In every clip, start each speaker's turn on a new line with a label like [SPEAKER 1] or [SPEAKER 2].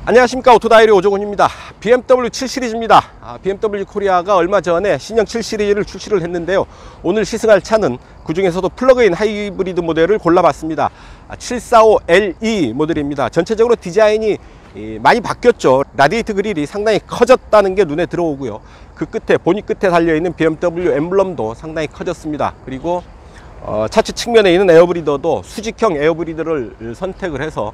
[SPEAKER 1] 안녕하십니까, 오토다이리 오종훈입니다. BMW 7 시리즈입니다. BMW 코리아가 얼마 전에 신형 7 시리즈를 출시를 했는데요. 오늘 시승할 차는 그 중에서도 플러그인 하이브리드 모델을 골라봤습니다. 745LE 모델입니다. 전체적으로 디자인이 많이 바뀌었죠. 라디에이터 그릴이 상당히 커졌다는 게 눈에 들어오고요. 그 끝에, 보니 끝에 달려있는 BMW 엠블럼도 상당히 커졌습니다. 그리고 차체 측면에 있는 에어브리더도 수직형 에어브리더를 선택을 해서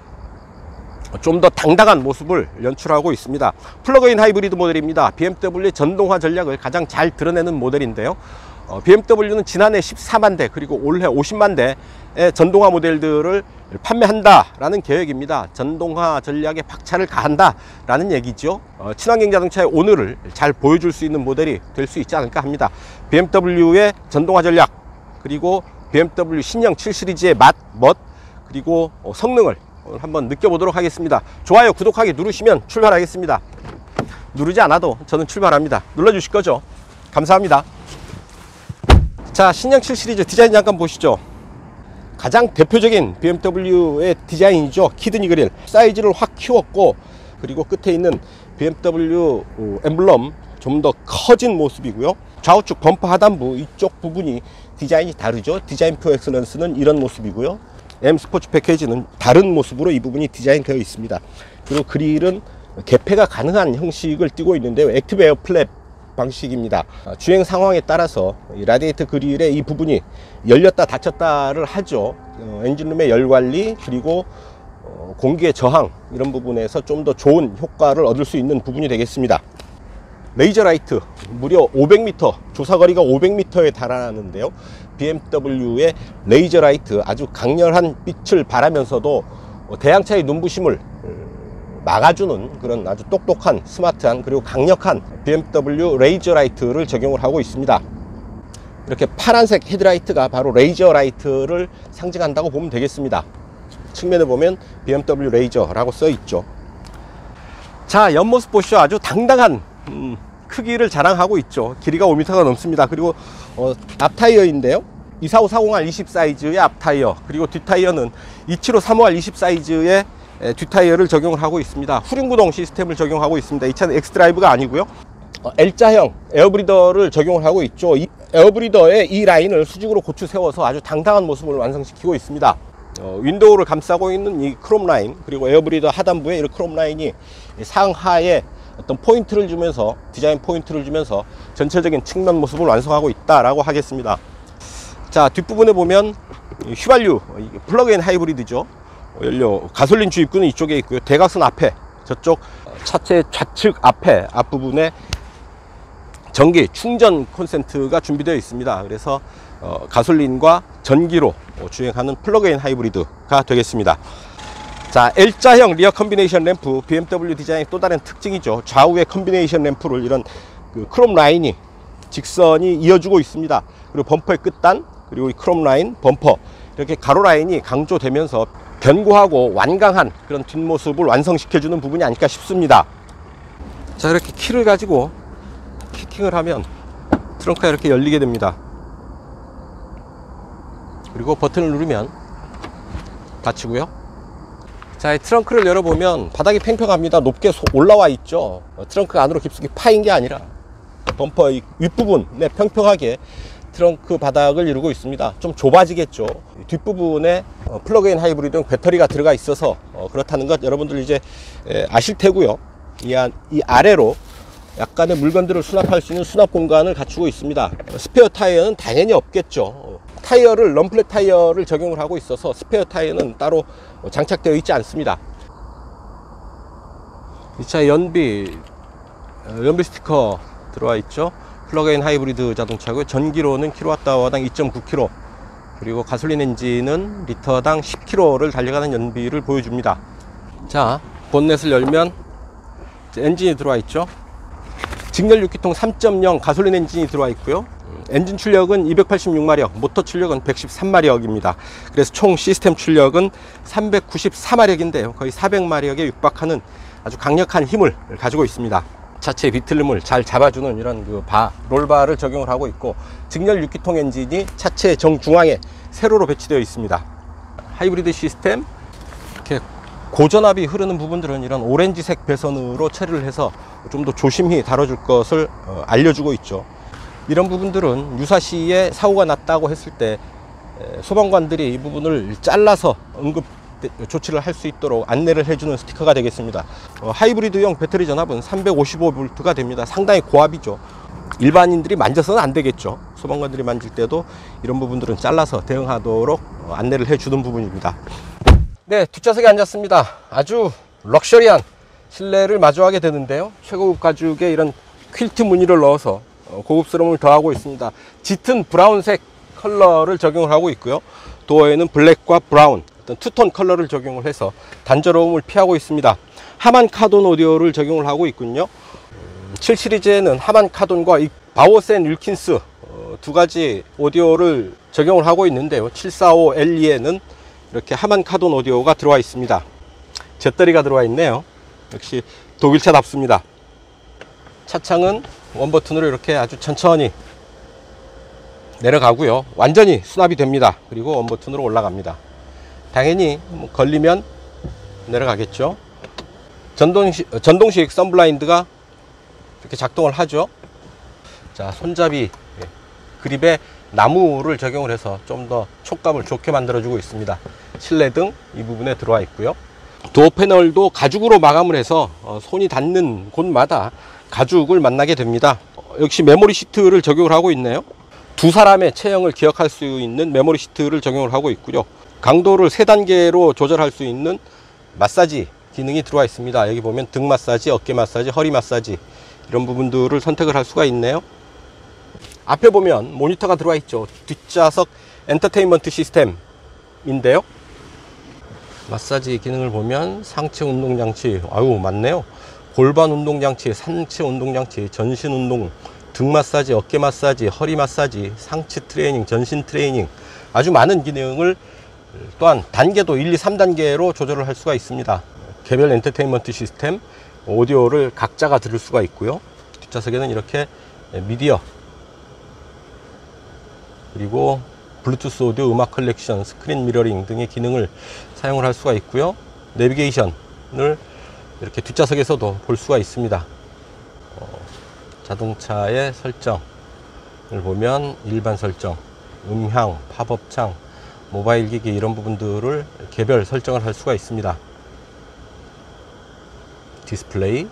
[SPEAKER 1] 좀 더 당당한 모습을 연출하고 있습니다. 플러그인 하이브리드 모델입니다. BMW의 전동화 전략을 가장 잘 드러내는 모델인데요. BMW는 지난해 14만 대 그리고 올해 50만 대의 전동화 모델들을 판매한다라는 계획입니다. 전동화 전략에 박차를 가한다라는 얘기죠. 친환경 자동차의 오늘을 잘 보여줄 수 있는 모델이 될 수 있지 않을까 합니다. BMW의 전동화 전략, 그리고 BMW 신형 7 시리즈의 맛, 멋, 그리고 성능을 오늘 한번 느껴보도록 하겠습니다. 좋아요, 구독하기 누르시면 출발하겠습니다. 누르지 않아도 저는 출발합니다. 눌러주실 거죠? 감사합니다. 자, 신형 7 시리즈 디자인 잠깐 보시죠. 가장 대표적인 BMW의 디자인이죠. 키드니 그릴 사이즈를 확 키웠고, 그리고 끝에 있는 BMW 엠블럼 좀 더 커진 모습이고요. 좌우측 범퍼 하단부 이쪽 부분이 디자인이 다르죠. 디자인 표 엑셀런스는 이런 모습이고요. M 스포츠 패키지는 다른 모습으로 이 부분이 디자인 되어 있습니다. 그리고 그릴은 개폐가 가능한 형식을 띠고 있는데요. 액티브 에어 플랩 방식입니다. 주행 상황에 따라서 이 라디에이터 그릴의 이 부분이 열렸다 닫혔다를 하죠. 엔진룸의 열 관리, 그리고 공기의 저항, 이런 부분에서 좀 더 좋은 효과를 얻을 수 있는 부분이 되겠습니다. 레이저 라이트, 무려 500m, 조사거리가 500m에 달하는데요. BMW의 레이저 라이트, 아주 강렬한 빛을 발하면서도 대양차의 눈부심을 막아주는 그런 아주 똑똑한, 스마트한, 그리고 강력한 BMW 레이저 라이트를 적용을 하고 있습니다. 이렇게 파란색 헤드라이트가 바로 레이저 라이트를 상징한다고 보면 되겠습니다. 측면에 보면 BMW 레이저라고 써 있죠. 자, 옆모습 보시죠. 아주 당당한 크기를 자랑하고 있죠. 길이가 5m가 넘습니다. 그리고 앞 타이어인데요, 245-40R 20 사이즈의 앞 타이어, 그리고 뒷 타이어는 275-35R 20 사이즈의 뒷 타이어를 적용을 하고 있습니다. 후륜구동 시스템을 적용하고 있습니다. 이 차는 엑스드라이브가 아니고요, L자형 에어브리더를 적용을 하고 있죠. 이 에어브리더의 이 라인을 수직으로 고추 세워서 아주 당당한 모습을 완성시키고 있습니다. 윈도우를 감싸고 있는 이 크롬 라인, 그리고 에어브리더 하단부에 이 크롬 라인이 상하에 어떤 포인트를 주면서, 디자인 포인트를 주면서 전체적인 측면 모습을 완성하고 있다라고 하겠습니다. 자, 뒷부분에 보면 휘발유 플러그인 하이브리드죠. 연료 가솔린 주입구는 이쪽에 있고요. 대각선 앞에, 저쪽 차체 좌측 앞에 앞부분에 전기 충전 콘센트가 준비되어 있습니다. 그래서 가솔린과 전기로 주행하는 플러그인 하이브리드가 되겠습니다. 자, L자형 리어 컨비네이션 램프, BMW 디자인의 또 다른 특징이죠. 좌우의 컨비네이션 램프를 이런 크롬 라인이 직선이 이어주고 있습니다. 그리고 범퍼의 끝단, 그리고 이 크롬 라인, 범퍼, 이렇게 가로 라인이 강조되면서 견고하고 완강한 그런 뒷모습을 완성시켜주는 부분이 아닐까 싶습니다. 자, 이렇게 키를 가지고 키킹을 하면 트렁크가 이렇게 열리게 됩니다. 그리고 버튼을 누르면 닫히고요. 자, 이 트렁크를 열어보면 바닥이 팽팽합니다. 높게 올라와 있죠. 트렁크가 안으로 깊숙이 파인 게 아니라 범퍼 윗부분에 평평하게 트렁크 바닥을 이루고 있습니다. 좀 좁아지겠죠. 뒷부분에 플러그인 하이브리드는 배터리가 들어가 있어서 그렇다는 것 여러분들 이제 아실 테고요. 이 아래로 약간의 물건들을 수납할 수 있는 수납 공간을 갖추고 있습니다. 스페어 타이어는 당연히 없겠죠. 타이어를 럼플렛 타이어를 적용을 하고 있어서 스페어 타이어는 따로 장착되어 있지 않습니다. 이 차에 연비 스티커 들어와 있죠. 플러그인 하이브리드 자동차고요. 전기로는 킬로와트아워당 2.9km, 그리고 가솔린 엔진은 리터당 10km를 달려가는 연비를 보여줍니다. 자, 본넷을 열면 엔진이 들어와 있죠. 직렬 6기통 3.0 가솔린 엔진이 들어와 있고요. 엔진 출력은 286마력, 모터 출력은 113마력입니다. 그래서 총 시스템 출력은 394마력인데요. 거의 400마력에 육박하는 아주 강력한 힘을 가지고 있습니다. 차체의 비틀림을 잘 잡아주는 이런 롤바를 적용을 하고 있고, 직렬 6기통 엔진이 차체 정중앙에 세로로 배치되어 있습니다. 하이브리드 시스템, 이렇게 고전압이 흐르는 부분들은 이런 오렌지색 배선으로 처리를 해서 좀 더 조심히 다뤄줄 것을 알려주고 있죠. 이런 부분들은 유사시에 사고가 났다고 했을 때 소방관들이 이 부분을 잘라서 응급 조치를 할 수 있도록 안내를 해주는 스티커가 되겠습니다. 하이브리드용 배터리 전압은 355V가 됩니다. 상당히 고압이죠. 일반인들이 만져서는 안 되겠죠. 소방관들이 만질 때도 이런 부분들은 잘라서 대응하도록 안내를 해주는 부분입니다. 네, 뒷좌석에 앉았습니다. 아주 럭셔리한 실내를 마주하게 되는데요. 최고급 가죽에 이런 퀼트 무늬를 넣어서 고급스러움을 더하고 있습니다. 짙은 브라운색 컬러를 적용을 하고 있고요. 도어에는 블랙과 브라운, 어떤 투톤 컬러를 적용을 해서 단조로움을 피하고 있습니다. 하만 카돈 오디오를 적용을 하고 있군요. 7 시리즈에는 하만 카돈과 이 바오센 윌킨스 두 가지 오디오를 적용을 하고 있는데요. 745Le에는 이렇게 하만 카돈 오디오가 들어와 있습니다. 잿더리가 들어와 있네요. 역시 독일차답습니다. 차창은 원버튼으로 이렇게 아주 천천히 내려가고요. 완전히 수납이 됩니다. 그리고 원버튼으로 올라갑니다. 당연히 걸리면 내려가겠죠. 전동식 선블라인드가 이렇게 작동을 하죠. 자, 손잡이 그립에 나무를 적용을 해서 좀 더 촉감을 좋게 만들어주고 있습니다. 실내등 이 부분에 들어와 있고요. 도어 패널도 가죽으로 마감을 해서 손이 닿는 곳마다 가죽을 만나게 됩니다. 역시 메모리 시트를 적용을 하고 있네요. 두 사람의 체형을 기억할 수 있는 메모리 시트를 적용을 하고 있고요. 강도를 3단계로 조절할 수 있는 마사지 기능이 들어와 있습니다. 여기 보면 등 마사지, 어깨 마사지, 허리 마사지 이런 부분들을 선택을 할 수가 있네요. 앞에 보면 모니터가 들어와 있죠. 뒷좌석 엔터테인먼트 시스템인데요. 마사지 기능을 보면 상체 운동장치, 아유 많네요. 골반 운동장치, 상체 운동장치, 전신 운동, 등 마사지, 어깨 마사지, 허리 마사지, 상체 트레이닝, 전신 트레이닝 아주 많은 기능을 또한 단계도 1, 2, 3단계로 조절을 할 수가 있습니다. 개별 엔터테인먼트 시스템, 오디오를 각자가 들을 수가 있고요. 뒷좌석에는 이렇게 미디어 그리고 블루투스 오디오 음악 컬렉션, 스크린 미러링 등의 기능을 사용을 할 수가 있고요. 내비게이션을 이렇게 뒷좌석에서도 볼 수가 있습니다. 자동차의 설정을 보면 일반 설정, 음향, 팝업창, 모바일 기기 이런 부분들을 개별 설정을 할 수가 있습니다. 디스플레이,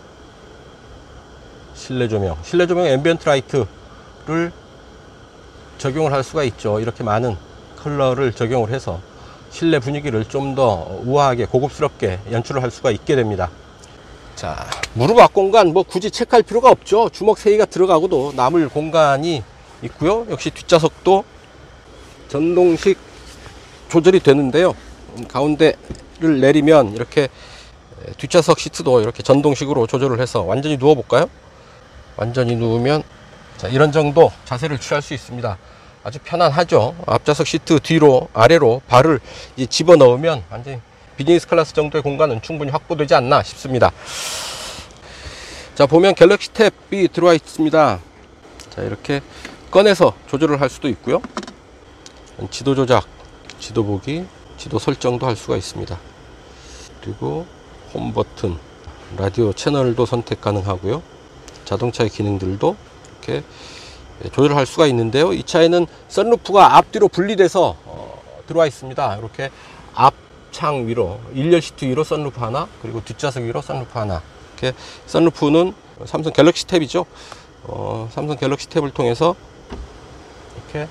[SPEAKER 1] 실내 조명, 앰비언트 라이트를 적용을 할 수가 있죠. 이렇게 많은 컬러를 적용을 해서 실내 분위기를 좀 더 우아하게 고급스럽게 연출을 할 수가 있게 됩니다. 자, 무릎 앞 공간 뭐 굳이 체크할 필요가 없죠. 주먹 3개가 들어가고도 남을 공간이 있고요. 역시 뒷좌석도 전동식 조절이 되는데요. 가운데를 내리면 이렇게 뒷좌석 시트도 이렇게 전동식으로 조절을 해서 완전히 누워 볼까요? 완전히 누우면 자, 이런 정도 자세를 취할 수 있습니다. 아주 편안하죠. 앞좌석 시트 뒤로 아래로 발을 집어 넣으면 완전히 비즈니스 클래스 정도의 공간은 충분히 확보되지 않나 싶습니다. 자, 보면 갤럭시 탭이 들어와 있습니다. 자, 이렇게 꺼내서 조절을 할 수도 있고요. 지도 조작, 지도 보기, 지도 설정도 할 수가 있습니다. 그리고 홈 버튼, 라디오 채널도 선택 가능하고요. 자동차의 기능들도 이렇게 조절할 수가 있는데요. 이 차에는 선루프가 앞뒤로 분리돼서 들어와 있습니다. 이렇게 앞창 위로, 1열 시트 위로 선루프 하나, 그리고 뒷좌석 위로 선루프 하나. 이렇게 선루프는 삼성 갤럭시 탭이죠. 삼성 갤럭시 탭을 통해서 이렇게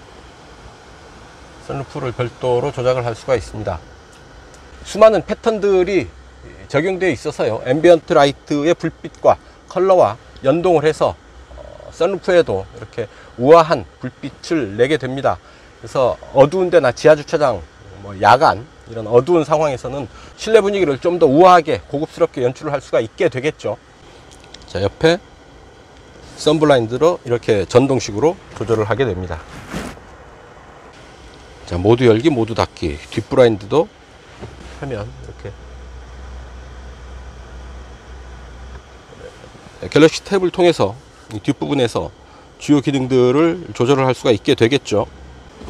[SPEAKER 1] 선루프를 별도로 조작을 할 수가 있습니다. 수많은 패턴들이 적용되어 있어서요. 앰비언트 라이트의 불빛과 컬러와 연동을 해서 선루프에도 이렇게 우아한 불빛을 내게 됩니다. 그래서 어두운 데나 지하주차장, 야간 이런 어두운 상황에서는 실내 분위기를 좀 더 우아하게 고급스럽게 연출을 할 수가 있게 되겠죠. 자, 옆에 선블라인드로 이렇게 전동식으로 조절을 하게 됩니다. 자, 모두 열기, 모두 닫기. 뒷블라인드도 하면 이렇게 갤럭시 탭을 통해서 이 뒷부분에서 주요 기능들을 조절을 할 수가 있게 되겠죠.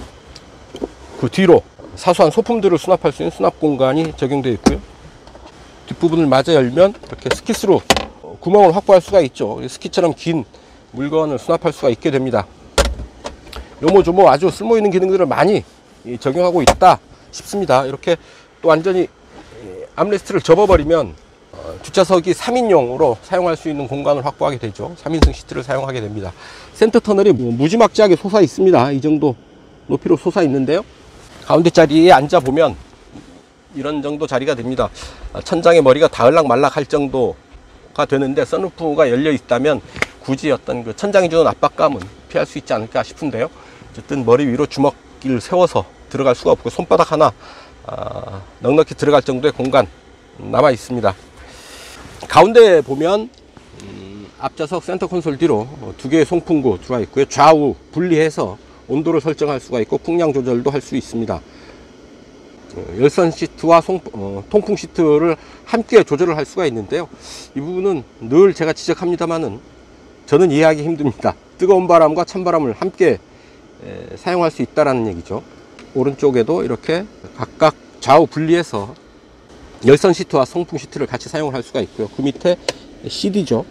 [SPEAKER 1] 그 뒤로 사소한 소품들을 수납할 수 있는 수납 공간이 적용되어 있고요. 뒷부분을 마저 열면 이렇게 스킷으로 구멍을 확보할 수가 있죠. 스키처럼 긴 물건을 수납할 수가 있게 됩니다. 요모조모 아주 쓸모있는 기능들을 많이 적용하고 있다 싶습니다. 이렇게 또 완전히 암레스트를 접어버리면 뒷좌석이 3인용으로 사용할 수 있는 공간을 확보하게 되죠. 3인승 시트를 사용하게 됩니다. 센터 터널이 무지막지하게 솟아 있습니다. 이 정도 높이로 솟아 있는데요. 가운데 자리에 앉아 보면 이런 정도 자리가 됩니다. 천장에 머리가 닿을락 말락 할 정도가 되는데, 선루프가 열려 있다면 굳이 어떤 그 천장이 주는 압박감은 피할 수 있지 않을까 싶은데요. 어쨌든 머리 위로 주먹을 세워서 들어갈 수가 없고, 손바닥 하나 넉넉히 들어갈 정도의 공간 남아 있습니다. 가운데 보면 앞좌석 센터 콘솔 뒤로 두 개의 송풍구 들어와 있고요. 좌우 분리해서 온도를 설정할 수가 있고 풍량 조절도 할 수 있습니다. 열선 시트와 통풍 시트를 함께 조절을 할 수가 있는데요. 이 부분은 늘 제가 지적합니다만은 저는 이해하기 힘듭니다. 뜨거운 바람과 찬바람을 함께 사용할 수 있다는 얘기죠. 오른쪽에도 이렇게 각각 좌우 분리해서 열선 시트와 송풍 시트를 같이 사용을 할 수가 있고요. 그 밑에 CD죠.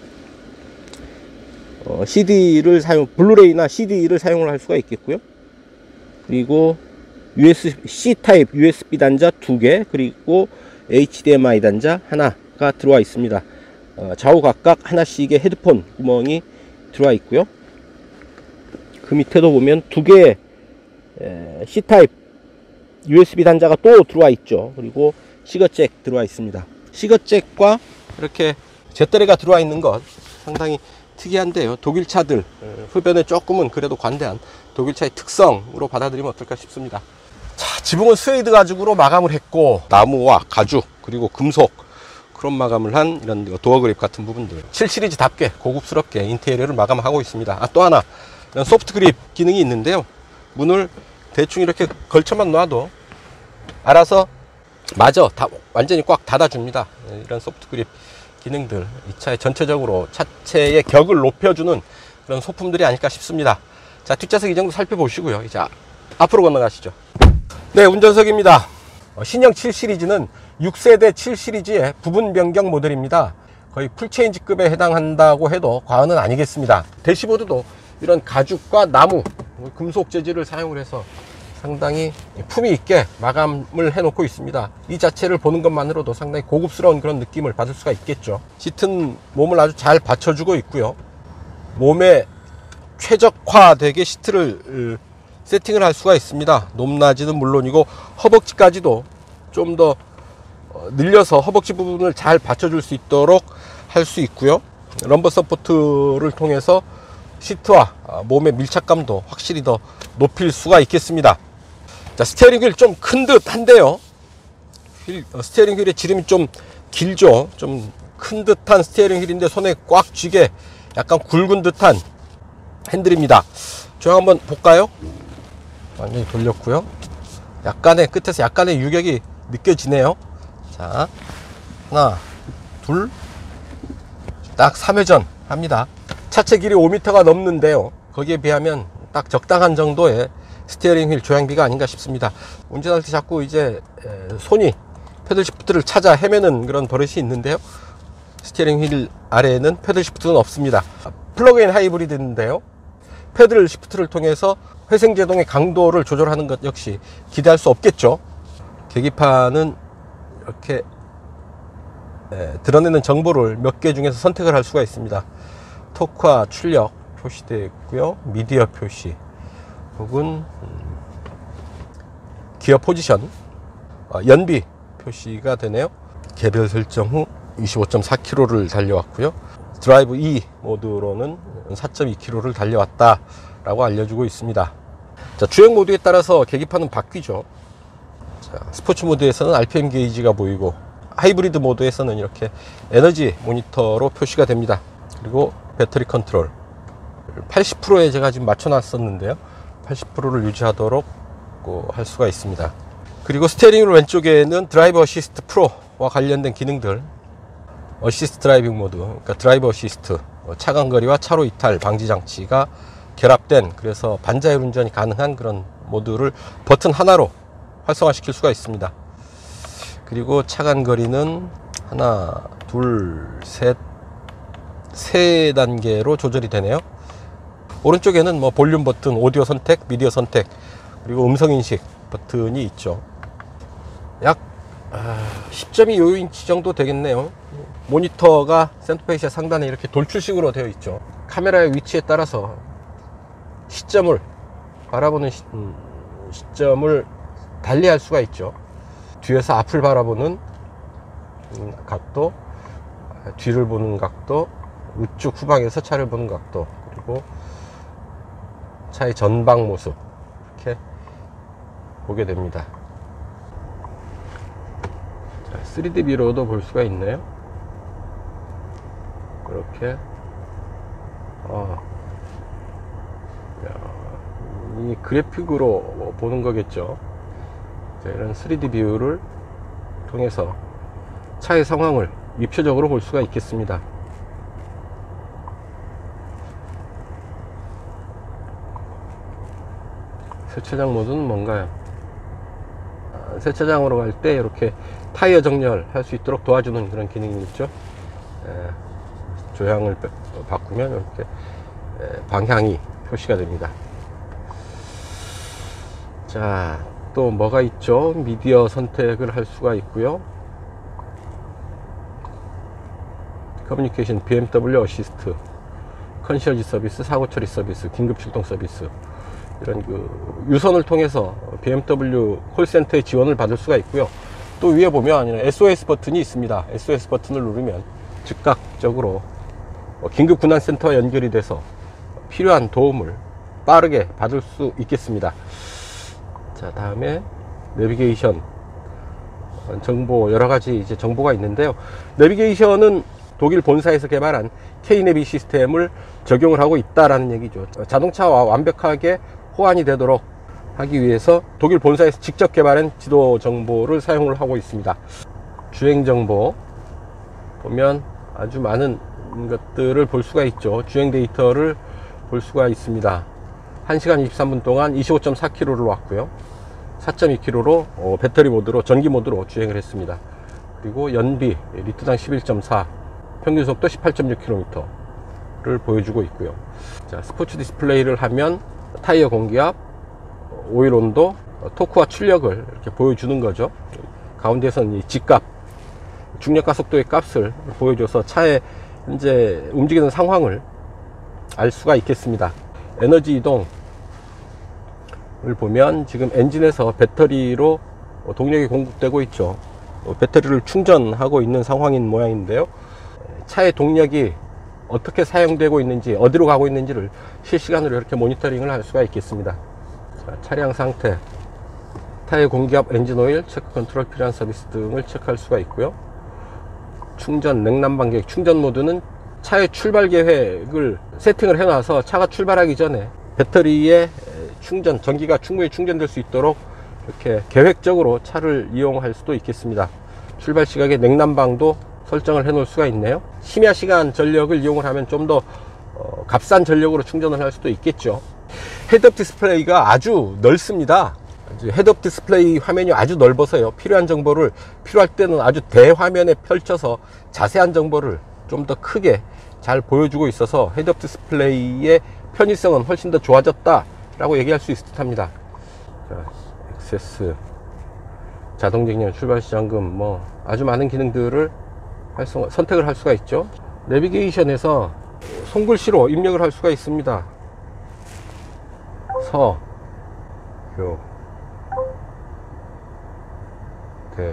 [SPEAKER 1] 블루레이나 CD를 사용을 할 수가 있겠고요. 그리고 C 타입 USB 단자 2개, 그리고 HDMI 단자 하나가 들어와 있습니다. 좌우 각각 하나씩의 헤드폰 구멍이 들어와 있고요. 그 밑에도 보면 두 개의 C 타입 USB 단자가 또 들어와 있죠. 그리고 시거잭 들어와 있습니다. 시거잭과 이렇게 잿더리가 들어와 있는 것 상당히 특이한데요. 독일 차들 흡연에 조금은 그래도 관대한 독일 차의 특성으로 받아들이면 어떨까 싶습니다. 자, 지붕은 스웨이드 가죽으로 마감을 했고, 나무와 가죽 그리고 금속 크롬 마감을 한 이런 도어 그립 같은 부분들 7 시리즈답게 고급스럽게 인테리어를 마감하고 있습니다. 또 하나 이런 소프트 그립 기능이 있는데요. 문을 대충 이렇게 걸쳐만 놔도 알아서 마저 완전히 꽉 닫아줍니다. 이런 소프트 그립 기능들 이 차의 전체적으로 차체의 격을 높여주는 그런 소품들이 아닐까 싶습니다. 자, 뒷좌석 이 정도 살펴보시고요. 이제 앞으로 건너가시죠. 네, 운전석입니다. 신형 7 시리즈는 6세대 7 시리즈의 부분 변경 모델입니다. 거의 풀체인지급에 해당한다고 해도 과언은 아니겠습니다. 대시보드도 이런 가죽과 나무, 금속 재질을 사용을 해서 상당히 품위 있게 마감을 해 놓고 있습니다. 이 자체를 보는 것만으로도 상당히 고급스러운 그런 느낌을 받을 수가 있겠죠. 시트는 몸을 아주 잘 받쳐주고 있고요. 몸에 최적화되게 시트를 세팅을 할 수가 있습니다. 높낮이는 물론이고 허벅지까지도 좀 더 늘려서 허벅지 부분을 잘 받쳐줄 수 있도록 할 수 있고요. 럼버 서포트를 통해서 시트와 몸의 밀착감도 확실히 더 높일 수가 있겠습니다. 자, 스티어링 휠 좀 큰 듯 한데요. 스티어링 휠의 지름이 좀 길죠. 좀 큰 듯한 스티어링 휠인데 손에 꽉 쥐게 약간 굵은 듯한 핸들입니다. 조형 한번 볼까요? 완전히 돌렸고요. 약간의 끝에서 약간의 유격이 느껴지네요. 자, 하나, 둘, 딱 3회전 합니다. 차체 길이 5m가 넘는데요. 거기에 비하면 딱 적당한 정도의 스티어링 휠 조향비가 아닌가 싶습니다. 운전할 때 자꾸 이제 손이 패들 시프트를 찾아 헤매는 그런 버릇이 있는데요. 스티어링 휠 아래에는 패들 시프트는 없습니다. 플러그인 하이브리드인데요. 패들 시프트를 통해서 회생제동의 강도를 조절하는 것 역시 기대할 수 없겠죠. 계기판은 이렇게 드러내는 정보를 몇 개 중에서 선택을 할 수가 있습니다. 토크와 출력 표시되어 있고요. 미디어 표시 혹은 기어 포지션, 연비 표시가 되네요. 개별 설정 후 25.4km를 달려왔고요. 드라이브 E 모드로는 4.2km를 달려왔다 라고 알려주고 있습니다. 자, 주행 모드에 따라서 계기판은 바뀌죠. 자, 스포츠 모드에서는 RPM 게이지가 보이고 하이브리드 모드에서는 이렇게 에너지 모니터로 표시가 됩니다. 그리고 배터리 컨트롤 80%에 제가 지금 맞춰 놨었는데요. 80%를 유지하도록 할 수가 있습니다. 그리고 스티어링 왼쪽에는 드라이브 어시스트 프로와 관련된 기능들, 어시스트 드라이빙 모드, 그러니까 드라이브 어시스트, 차간거리와 차로 이탈 방지 장치가 결합된, 그래서 반자율 운전이 가능한 그런 모드를 버튼 하나로 활성화시킬 수가 있습니다. 그리고 차간거리는 하나, 둘, 셋, 세 단계로 조절이 되네요. 오른쪽에는 뭐 볼륨 버튼, 오디오 선택, 미디어 선택, 그리고 음성 인식 버튼이 있죠. 약 10.25인치 정도 되겠네요. 모니터가 센터페이스 상단에 이렇게 돌출식으로 되어 있죠. 카메라의 위치에 따라서 시점을 바라보는 시점을 달리할 수가 있죠. 뒤에서 앞을 바라보는 각도, 뒤를 보는 각도, 우측 후방에서 차를 보는 각도, 그리고 차의 전방 모습 이렇게 보게 됩니다. 자, 3D 뷰로도 볼 수가 있네요. 그렇게 이 그래픽으로 보는 거겠죠. 자, 이런 3D 뷰를 통해서 차의 상황을 입체적으로 볼 수가 있겠습니다. 세차장 모드는 뭔가요? 세차장으로 갈 때 이렇게 타이어 정렬할 수 있도록 도와주는 그런 기능이 있죠. 조향을 바꾸면 이렇게 방향이 표시가 됩니다. 자, 또 뭐가 있죠? 미디어 선택을 할 수가 있고요. 커뮤니케이션, BMW 어시스트, 컨시어지 서비스, 사고 처리 서비스, 긴급 출동 서비스, 이런 그 유선을 통해서 BMW 콜센터의 지원을 받을 수가 있고요. 또 위에 보면 SOS 버튼이 있습니다. SOS 버튼을 누르면 즉각적으로 긴급 군안 센터와 연결이 돼서 필요한 도움을 빠르게 받을 수 있겠습니다. 자, 다음에 내비게이션 정보, 여러 가지 이제 정보가 있는데요. 내비게이션은 독일 본사에서 개발한 K-내비 시스템을 적용을 하고 있다라는 얘기죠. 자동차와 완벽하게 호환이 되도록 하기 위해서 독일 본사에서 직접 개발한 지도 정보를 사용을 하고 있습니다. 주행 정보 보면 아주 많은 것들을 볼 수가 있죠. 주행 데이터를 볼 수가 있습니다. 1시간 23분 동안 25.4km를 왔고요. 4.2km로 배터리 모드로, 전기 모드로 주행을 했습니다. 그리고 연비 리터당 11.4, 평균 속도 18.6km를 보여주고 있고요. 자, 스포츠 디스플레이를 하면 타이어 공기압, 오일 온도, 토크와 출력을 이렇게 보여주는 거죠. 가운데서는 이 G값, 중력 가속도의 값을 보여줘서 차의 현재 움직이는 상황을 알 수가 있겠습니다. 에너지 이동을 보면 지금 엔진에서 배터리로 동력이 공급되고 있죠. 배터리를 충전하고 있는 상황인 모양인데요. 차의 동력이 어떻게 사용되고 있는지, 어디로 가고 있는지를 실시간으로 이렇게 모니터링을 할 수가 있겠습니다. 자, 차량 상태, 타이어 공기압, 엔진 오일, 체크 컨트롤, 필요한 서비스 등을 체크할 수가 있고요. 충전, 냉난방 계획, 충전 모드는 차의 출발 계획을 세팅을 해놔서 차가 출발하기 전에 배터리에 충전, 전기가 충분히 충전될 수 있도록 이렇게 계획적으로 차를 이용할 수도 있겠습니다. 출발 시각에 냉난방도 설정을 해 놓을 수가 있네요. 심야 시간 전력을 이용을 하면 좀 더 값싼 전력으로 충전을 할 수도 있겠죠. 헤드업 디스플레이가 아주 넓습니다. 헤드업 디스플레이 화면이 아주 넓어서요, 필요한 정보를 필요할 때는 아주 대화면에 펼쳐서 자세한 정보를 좀 더 크게 잘 보여주고 있어서 헤드업 디스플레이의 편의성은 훨씬 더 좋아졌다 라고 얘기할 수 있을 듯 합니다. 자, 액세스, 자동정렬, 출발시 잠금, 뭐 아주 많은 기능들을 선택을 할 수가 있죠. 내비게이션에서 손글씨로 입력을 할 수가 있습니다. 서, 요, 대,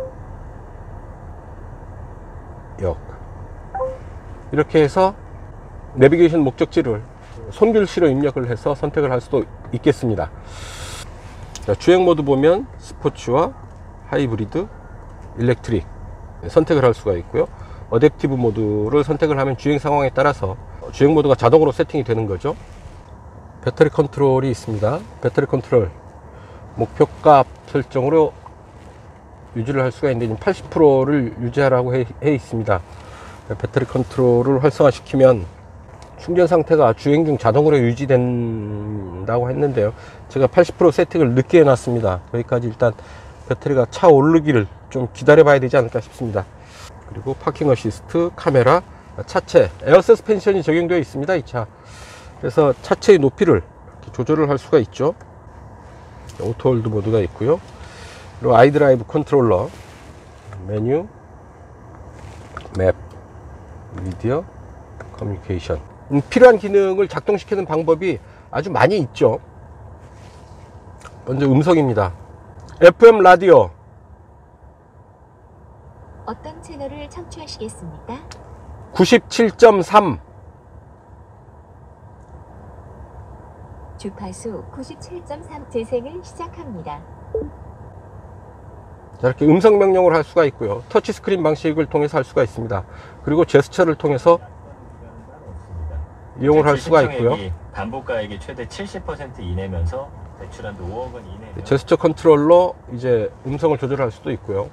[SPEAKER 1] 역, 이렇게 해서 내비게이션 목적지를 손글씨로 입력을 해서 선택을 할 수도 있겠습니다. 자, 주행 모드 보면 스포츠와 하이브리드, 일렉트릭 선택을 할 수가 있고요. 어댑티브 모드를 선택을 하면 주행 상황에 따라서 주행 모드가 자동으로 세팅이 되는 거죠. 배터리 컨트롤이 있습니다. 배터리 컨트롤, 목표값 설정으로 유지를 할 수가 있는데 80%를 유지하라고 해 있습니다. 배터리 컨트롤을 활성화시키면 충전 상태가 주행 중 자동으로 유지된다고 했는데요, 제가 80% 세팅을 늦게 해놨습니다. 여기까지 일단 배터리가 차 오르기를 좀 기다려 봐야 되지 않을까 싶습니다. 그리고 파킹 어시스트, 카메라, 차체, 에어 서스펜션이 적용되어 있습니다. 이 차. 그래서 차체의 높이를 이렇게 조절을 할 수가 있죠. 오토홀드 모드가 있고요. 그리고 아이드라이브 컨트롤러, 메뉴, 맵, 미디어, 커뮤니케이션. 필요한 기능을 작동시키는 방법이 아주 많이 있죠. 먼저 음성입니다. FM 라디오.
[SPEAKER 2] 어떤 채널을 청취하시겠습니까?
[SPEAKER 1] 97.3.
[SPEAKER 2] 주파수 97.3 재생을 시작합니다.
[SPEAKER 1] 자, 이렇게 음성 명령을 할 수가 있고요. 터치스크린 방식을 통해서 할 수가 있습니다. 그리고 제스처를 통해서 이용을 할 수가 있고요.
[SPEAKER 3] 반복가액이 최대 70% 이내면서 대출한도 5억 원 이내.
[SPEAKER 1] 제스처 컨트롤러 이제 음성을 조절할 수도 있고요.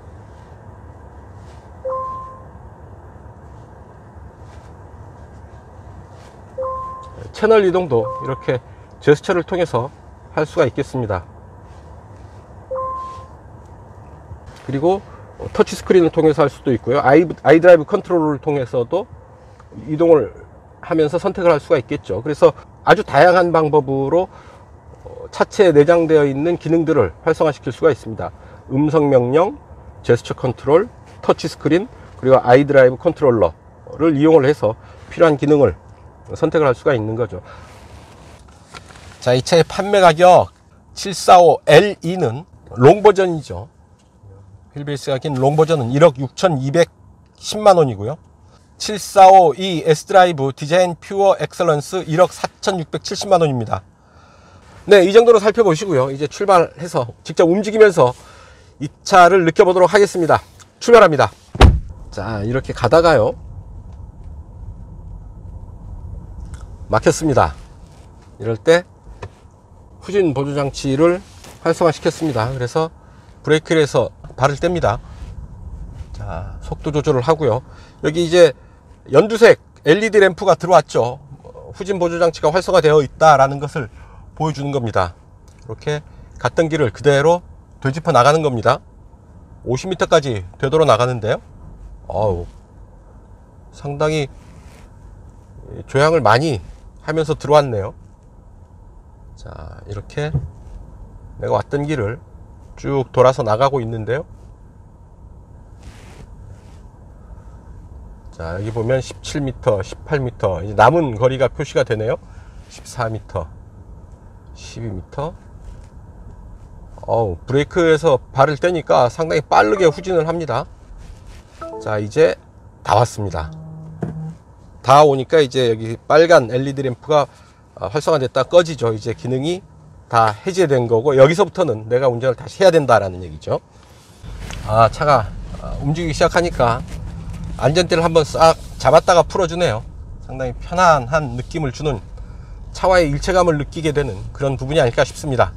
[SPEAKER 1] 채널 이동도 이렇게 제스처를 통해서 할 수가 있겠습니다. 그리고 터치 스크린을 통해서 할 수도 있고요. 아이드라이브 컨트롤을 통해서도 이동을 하면서 선택을 할 수가 있겠죠. 그래서 아주 다양한 방법으로 차체에 내장되어 있는 기능들을 활성화시킬 수가 있습니다. 음성 명령, 제스처 컨트롤, 터치 스크린, 그리고 아이드라이브 컨트롤러를 이용을 해서 필요한 기능을 선택을 할 수가 있는 거죠. 자, 이 차의 판매 가격 745LE는 롱 버전이죠. 휠베이스가 긴 롱 버전은 1억 6,210만 원이고요. 745E S드라이브 디자인 퓨어 엑설런스 1억 4,670만 원입니다. 네, 이 정도로 살펴보시고요. 이제 출발해서 직접 움직이면서 이 차를 느껴보도록 하겠습니다. 출발합니다. 자, 이렇게 가다가요, 막혔습니다. 이럴 때 후진 보조 장치를 활성화 시켰습니다. 그래서 브레이크를 해서 발을 뗍니다. 자, 속도 조절을 하고요. 여기 이제 연두색 LED 램프가 들어왔죠. 후진 보조 장치가 활성화되어 있다라는 것을 보여주는 겁니다. 이렇게 갔던 길을 그대로 되짚어 나가는 겁니다. 50m까지 되돌아 나가는데요. 상당히 조향을 많이 하면서 들어왔네요. 자, 이렇게 내가 왔던 길을 쭉 돌아서 나가고 있는데요. 자, 여기 보면 17m, 18m, 이제 남은 거리가 표시가 되네요. 14m, 12m. 브레이크에서 발을 떼니까 상당히 빠르게 후진을 합니다. 자, 이제 다 왔습니다. 다 오니까 이제 여기 빨간 LED 램프가 활성화됐다 꺼지죠. 이제 기능이 다 해제된 거고, 여기서부터는 내가 운전을 다시 해야 된다라는 얘기죠. 차가 움직이기 시작하니까 안전대를 한번 싹 잡았다가 풀어주네요. 상당히 편안한 느낌을 주는, 차와의 일체감을 느끼게 되는 그런 부분이 아닐까 싶습니다.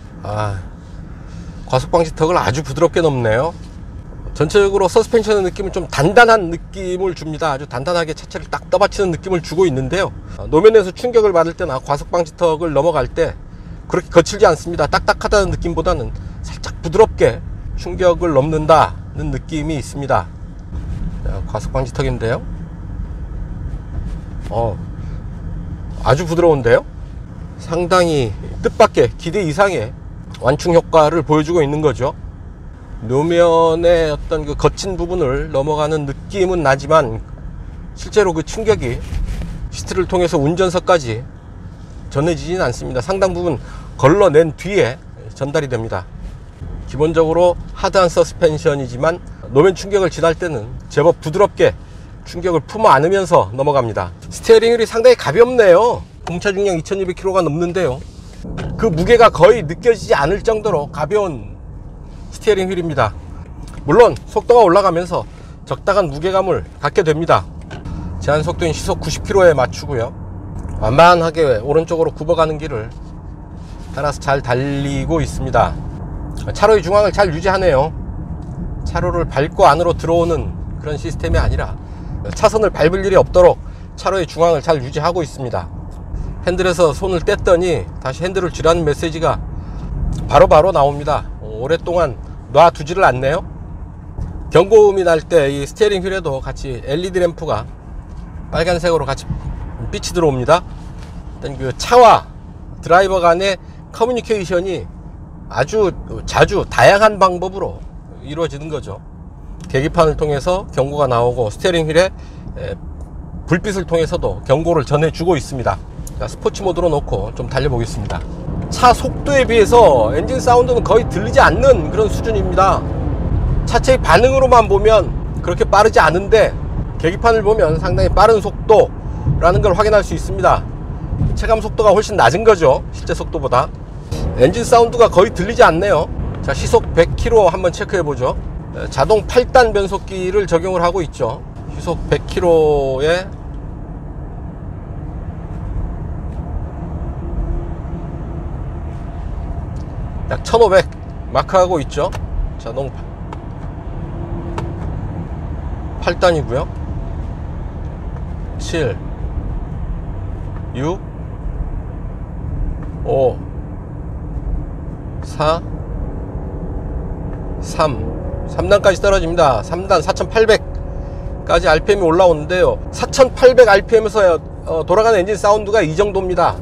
[SPEAKER 1] 과속방지턱을 아주 부드럽게 넘네요. 전체적으로 서스펜션의 느낌은 좀 단단한 느낌을 줍니다. 아주 단단하게 차체를 딱 떠받치는 느낌을 주고 있는데요. 노면에서 충격을 받을 때나 과속방지턱을 넘어갈 때 그렇게 거칠지 않습니다. 딱딱하다는 느낌보다는 살짝 부드럽게 충격을 넘는다는 느낌이 있습니다. 자, 과속방지턱인데요. 아주 부드러운데요. 상당히 뜻밖의 기대 이상의 완충 효과를 보여주고 있는 거죠. 노면의 어떤 그 거친 부분을 넘어가는 느낌은 나지만 실제로 그 충격이 시트를 통해서 운전석까지 전해지지는 않습니다. 상당 부분 걸러낸 뒤에 전달이 됩니다. 기본적으로 하드한 서스펜션이지만 노면 충격을 지날 때는 제법 부드럽게 충격을 품어 안으면서 넘어갑니다. 스티어링 휠이 상당히 가볍네요. 공차 중량 2200kg가 넘는데요. 그 무게가 거의 느껴지지 않을 정도로 가벼운 스티어링 휠입니다. 물론 속도가 올라가면서 적당한 무게감을 갖게 됩니다. 제한 속도인 시속 90km에 맞추고요. 완만하게 오른쪽으로 굽어가는 길을 따라서 잘 달리고 있습니다. 차로의 중앙을 잘 유지하네요. 차로를 밟고 안으로 들어오는 그런 시스템이 아니라 차선을 밟을 일이 없도록 차로의 중앙을 잘 유지하고 있습니다. 핸들에서 손을 뗐더니 다시 핸들을 쥐라는 메시지가 바로바로 나옵니다. 오랫동안 놔두지를 않네요. 경고음이 날 때 이 스티어링 휠에도 같이 LED 램프가 빨간색으로 같이 빛이 들어옵니다. 일단 그 차와 드라이버 간의 커뮤니케이션이 아주 자주 다양한 방법으로 이루어지는 거죠. 계기판을 통해서 경고가 나오고 스티어링 휠에 불빛을 통해서도 경고를 전해주고 있습니다. 자, 스포츠 모드로 놓고 좀 달려보겠습니다. 차 속도에 비해서 엔진 사운드는 거의 들리지 않는 그런 수준입니다. 차체의 반응으로만 보면 그렇게 빠르지 않은데 계기판을 보면 상당히 빠른 속도라는 걸 확인할 수 있습니다. 체감 속도가 훨씬 낮은 거죠, 실제 속도보다. 엔진 사운드가 거의 들리지 않네요. 자, 시속 100km 한번 체크해 보죠. 자동 8단 변속기를 적용을 하고 있죠. 시속 100km에 약 1500 마크하고 있죠. 자동 8단이고요 7 6 5 4 3단까지 떨어집니다. 3단 4800까지 RPM이 올라오는데요, 4800 RPM에서 돌아가는 엔진 사운드가 이 정도입니다.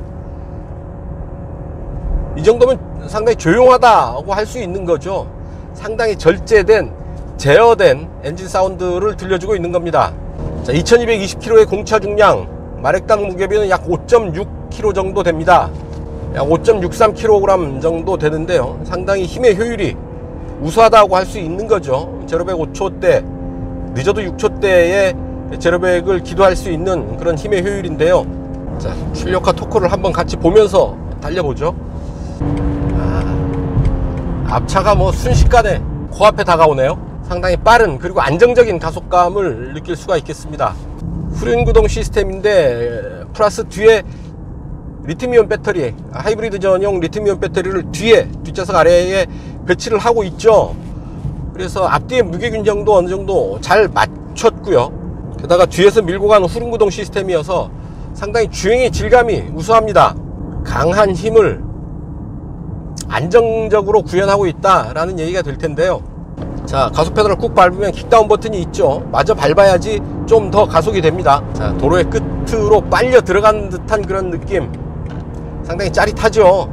[SPEAKER 1] 이 정도면 상당히 조용하다고 할 수 있는 거죠. 상당히 절제된, 제어된 엔진 사운드를 들려주고 있는 겁니다. 자, 2220km의 공차 중량, 마력당 무게비는 약 5.6kg 정도 됩니다. 약 5.63kg 정도 되는데요, 상당히 힘의 효율이 우수하다고 할 수 있는 거죠. 제로백 5초대, 늦어도 6초대의 제로백을 기도할 수 있는 그런 힘의 효율인데요. 자, 출력과 토크를 한번 같이 보면서 달려보죠. 앞차가 뭐 순식간에 코앞에 다가오네요. 상당히 빠른 그리고 안정적인 가속감을 느낄 수가 있겠습니다. 후륜 구동 시스템인데 플러스 뒤에 리튬이온 배터리, 하이브리드 전용 리튬이온 배터리를 뒤에, 뒷좌석 아래에 배치를 하고 있죠. 그래서 앞뒤의 무게 균형도 어느 정도 잘 맞췄고요. 게다가 뒤에서 밀고 가는 후륜 구동 시스템이어서 상당히 주행의 질감이 우수합니다. 강한 힘을 안정적으로 구현하고 있다라는 얘기가 될 텐데요. 자, 가속 페달을 꾹 밟으면 킥다운 버튼이 있죠. 마저 밟아야지 좀 더 가속이 됩니다. 자, 도로의 끝으로 빨려 들어가는 듯한 그런 느낌, 상당히 짜릿하죠.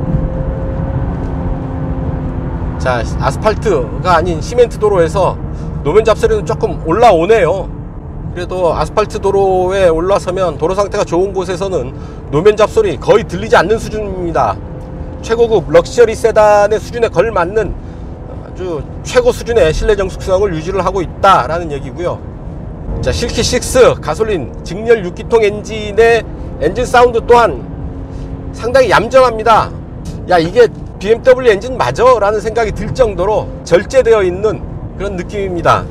[SPEAKER 1] 자, 아스팔트가 아닌 시멘트 도로에서 노면 잡소리는 조금 올라오네요. 그래도 아스팔트 도로에 올라서면 도로 상태가 좋은 곳에서는 노면 잡소리 거의 들리지 않는 수준입니다. 최고급 럭셔리 세단의 수준에 걸맞는 아주 최고 수준의 실내 정숙성을 유지를 하고 있다라는 얘기고요. 자, 실키6 가솔린 직렬 6기통 엔진의 엔진 사운드 또한 상당히 얌전합니다. 야, 이게 BMW 엔진 맞아? 라는 생각이 들 정도로 절제되어 있는 그런 느낌입니다.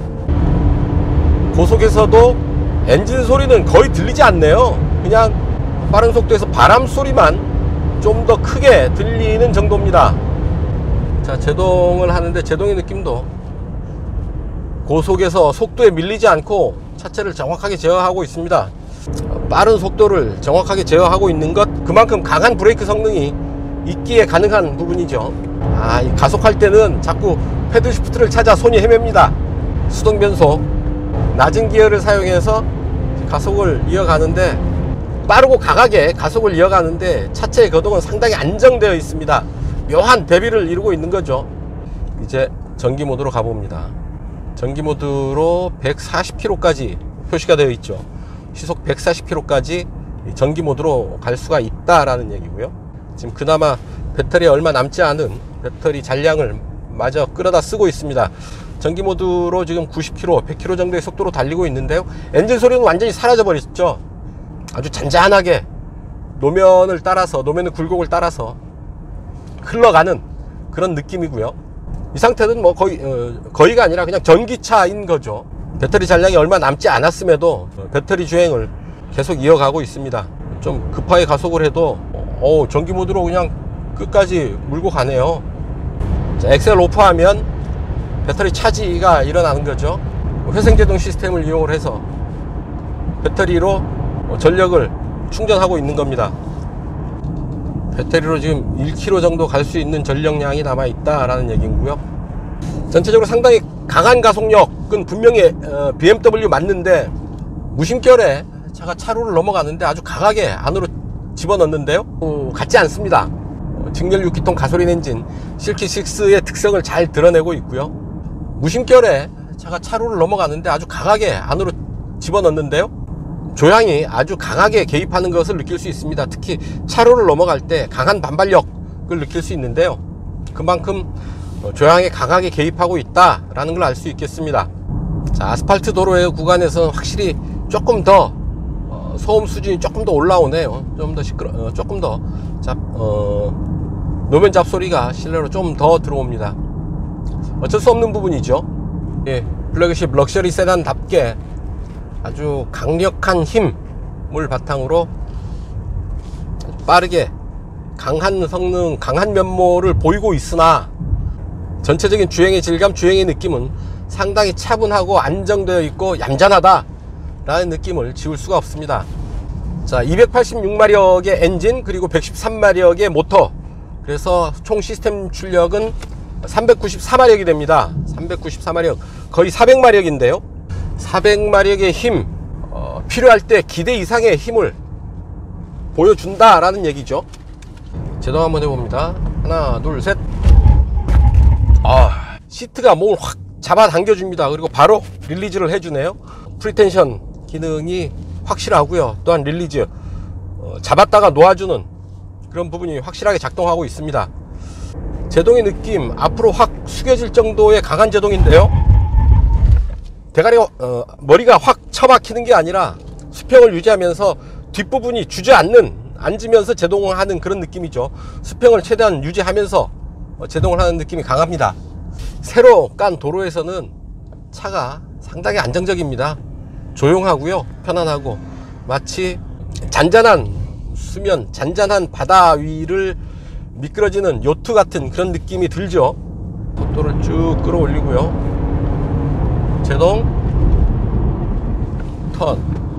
[SPEAKER 1] 고속에서도 엔진 소리는 거의 들리지 않네요. 그냥 빠른 속도에서 바람 소리만 좀 더 크게 들리는 정도입니다. 자, 제동을 하는데 제동의 느낌도 고속에서 속도에 밀리지 않고 차체를 정확하게 제어하고 있습니다. 빠른 속도를 정확하게 제어하고 있는 것, 그만큼 강한 브레이크 성능이 있기에 가능한 부분이죠. 이 가속할 때는 자꾸 패들 시프트를 찾아 손이 헤맵니다. 수동 변속, 낮은 기어를 사용해서 가속을 이어가는데, 빠르고 강하게 가속을 이어가는데 차체의 거동은 상당히 안정되어 있습니다. 묘한 대비를 이루고 있는 거죠. 이제 전기 모드로 가봅니다. 전기 모드로 140km까지 표시가 되어 있죠. 시속 140km까지 전기 모드로 갈 수가 있다라는 얘기고요. 지금 그나마 배터리에 얼마 남지 않은 배터리 잔량을 마저 끌어다 쓰고 있습니다. 전기 모드로 지금 90km, 100km 정도의 속도로 달리고 있는데요, 엔진 소리는 완전히 사라져 버렸죠. 아주 잔잔하게 노면을 따라서, 노면의 굴곡을 따라서 흘러가는 그런 느낌이고요. 이 상태는 뭐 거의가 아니라 그냥 전기차인 거죠. 배터리 잔량이 얼마 남지 않았음에도 배터리 주행을 계속 이어가고 있습니다. 좀 급하게 가속을 해도 전기 모드로 그냥 끝까지 물고 가네요. 자, 엑셀 오프하면 배터리 차지가 일어나는 거죠. 회생제동 시스템을 이용을 해서 배터리로 전력을 충전하고 있는 겁니다. 배터리로 지금 1km 정도 갈 수 있는 전력량이 남아 있다라는 얘기고요. 전체적으로 상당히 강한 가속력은 분명히 BMW 맞는데 무심결에 차가 차로를 넘어가는데 아주 강하게 안으로 집어넣는데요. 같지 않습니다. 직렬 6기통 가솔린 엔진 실키6의 특성을 잘 드러내고 있고요. 무심결에 차가 차로를 넘어가는데 아주 강하게 안으로 집어넣는데요. 조향이 아주 강하게 개입하는 것을 느낄 수 있습니다. 특히 차로를 넘어갈 때 강한 반발력을 느낄 수 있는데요. 그만큼 조향에 강하게 개입하고 있다라는 걸 알 수 있겠습니다. 자, 아스팔트 도로의 구간에서는 확실히 조금 더 소음 수준이 조금 더 올라오네요. 좀 더 조금 더 노면 잡소리가 실내로 좀 더 들어옵니다. 어쩔 수 없는 부분이죠. 예, 플래그십 럭셔리 세단답게 아주 강력한 힘을 바탕으로 빠르게 강한 성능, 강한 면모를 보이고 있으나 전체적인 주행의 질감, 주행의 느낌은 상당히 차분하고 안정되어 있고 얌전하다 라는 느낌을 지울 수가 없습니다. 자, 286마력의 엔진 그리고 113마력의 모터, 그래서 총 시스템 출력은 394마력이 됩니다. 394마력, 거의 400마력인데요 400마력의 힘, 필요할 때 기대 이상의 힘을 보여준다 라는 얘기죠. 제동 한번 해봅니다. 하나 둘 셋. 시트가 몸을 확 잡아 당겨줍니다. 그리고 바로 릴리즈를 해주네요. 프리텐션 기능이 확실하고요. 또한 릴리즈, 잡았다가 놓아주는 그런 부분이 확실하게 작동하고 있습니다. 제동의 느낌, 앞으로 확 숙여질 정도의 강한 제동인데요. 대가리가 머리가 확 처박히는 게 아니라 수평을 유지하면서 뒷부분이 주저앉는, 앉으면서 제동을 하는 그런 느낌이죠. 수평을 최대한 유지하면서 제동을 하는 느낌이 강합니다. 새로 깐 도로에서는 차가 상당히 안정적입니다. 조용하고요, 편안하고 마치 잔잔한 수면, 잔잔한 바다 위를 미끄러지는 요트 같은 그런 느낌이 들죠. 속도를 쭉 끌어올리고요. 제동, 턴.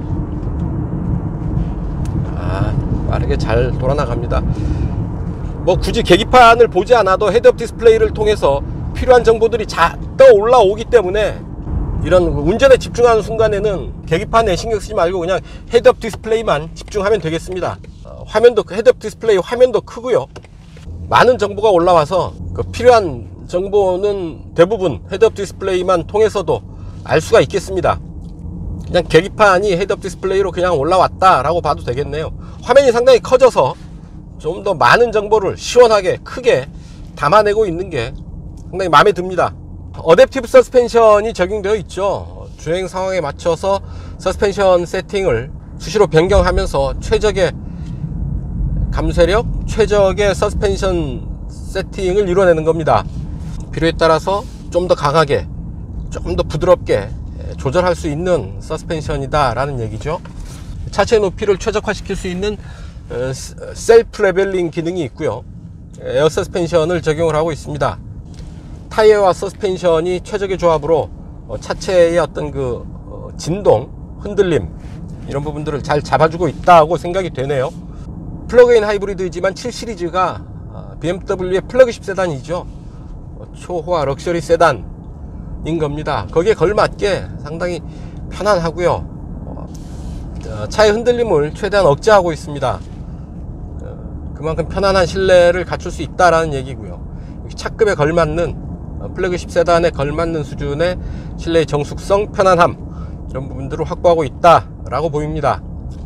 [SPEAKER 1] 빠르게 잘 돌아나갑니다. 뭐 굳이 계기판을 보지 않아도 헤드업 디스플레이를 통해서 필요한 정보들이 떠 올라오기 때문에 이런 운전에 집중하는 순간에는 계기판에 신경 쓰지 말고 그냥 헤드업 디스플레이만 집중하면 되겠습니다. 화면도, 헤드업 디스플레이 화면도 크고요, 많은 정보가 올라와서 그 필요한 정보는 대부분 헤드업 디스플레이만 통해서도 알 수가 있겠습니다. 그냥 계기판이 헤드업 디스플레이로 그냥 올라왔다 라고 봐도 되겠네요. 화면이 상당히 커져서 좀 더 많은 정보를 시원하게 크게 담아내고 있는 게 상당히 마음에 듭니다. 어댑티브 서스펜션이 적용되어 있죠. 주행 상황에 맞춰서 서스펜션 세팅을 수시로 변경하면서 최적의 감쇄력, 최적의 서스펜션 세팅을 이뤄내는 겁니다. 필요에 따라서 좀 더 강하게, 조금 더 부드럽게 조절할 수 있는 서스펜션이다 라는 얘기죠. 차체 높이를 최적화시킬 수 있는 셀프 레벨링 기능이 있고요, 에어 서스펜션을 적용을 하고 있습니다. 타이어와 서스펜션이 최적의 조합으로 차체의 어떤 그 진동, 흔들림, 이런 부분들을 잘 잡아주고 있다고 생각이 되네요. 플러그인 하이브리드이지만 7 시리즈가 BMW의 플래그십 세단이죠. 초호화 럭셔리 세단인 겁니다. 거기에 걸맞게 상당히 편안하고요, 차의 흔들림을 최대한 억제하고 있습니다. 그만큼 편안한 실내를 갖출 수 있다라는 얘기고요. 차급에 걸맞는, 플래그십 세단에 걸맞는 수준의 실내의 정숙성, 편안함, 이런 부분들을 확보하고 있다라고 보입니다.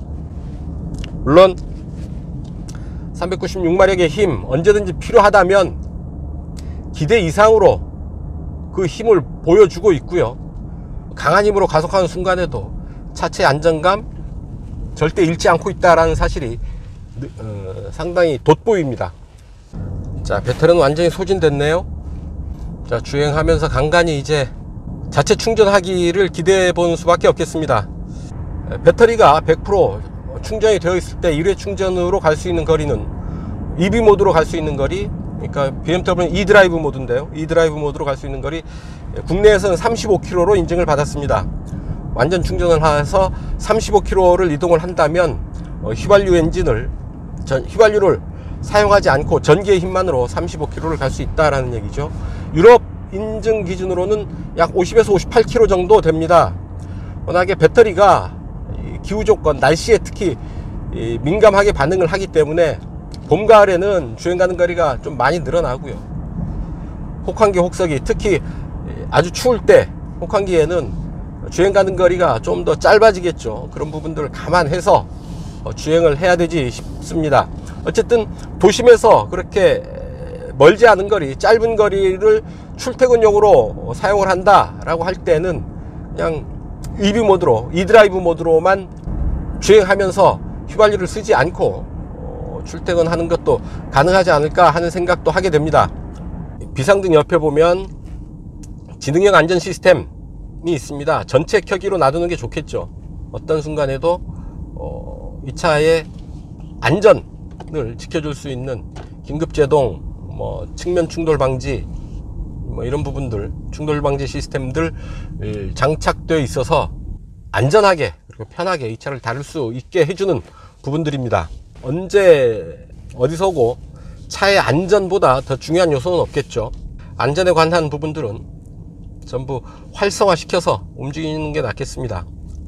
[SPEAKER 1] 물론 396마력의 힘, 언제든지 필요하다면 기대 이상으로 그 힘을 보여주고 있고요, 강한 힘으로 가속하는 순간에도 차체의 안정감 절대 잃지 않고 있다라는 사실이 상당히 돋보입니다. 자, 배터리는 완전히 소진됐네요. 자, 주행하면서 간간히 이제 자체 충전하기를 기대해 본 수밖에 없겠습니다. 배터리가 100% 충전이 되어 있을 때 1회 충전으로 갈 수 있는 거리는, EV 모드로 갈 수 있는 거리, 그러니까 BMW는 e드라이브 모드인데요, e드라이브 모드로 갈 수 있는 거리 국내에서는 35km로 인증을 받았습니다. 완전 충전을 해서 35km를 이동을 한다면 휘발유 엔진을, 휘발유를 사용하지 않고 전기의 힘만으로 35km를 갈 수 있다라는 얘기죠. 유럽 인증 기준으로는 약 50에서 58km 정도 됩니다. 워낙에 배터리가 기후 조건, 날씨에 특히 민감하게 반응을 하기 때문에 봄, 가을에는 주행가는 거리가 좀 많이 늘어나고요. 혹한기, 혹서기, 특히 아주 추울 때 혹한기에는 주행가는 거리가 좀 더 짧아지겠죠. 그런 부분들을 감안해서 주행을 해야 되지 싶습니다. 어쨌든 도심에서 그렇게 멀지 않은 거리, 짧은 거리를 출퇴근용으로 사용을 한다라고 할 때는 그냥 EV 모드로, e드라이브 모드로만 주행하면서 휘발유를 쓰지 않고 출퇴근하는 것도 가능하지 않을까 하는 생각도 하게 됩니다. 비상등 옆에 보면 지능형 안전 시스템이 있습니다. 전체 켜기로 놔두는 게 좋겠죠. 어떤 순간에도 이 차의 안전을 지켜줄 수 있는 긴급제동, 측면 충돌 방지, 이런 부분들, 충돌 방지 시스템들 장착되어 있어서 안전하게 그리고 편하게 이 차를 다룰 수 있게 해주는 부분들입니다. 언제 어디서고 차의 안전보다 더 중요한 요소는 없겠죠. 안전에 관한 부분들은 전부 활성화 시켜서 움직이는 게 낫겠습니다.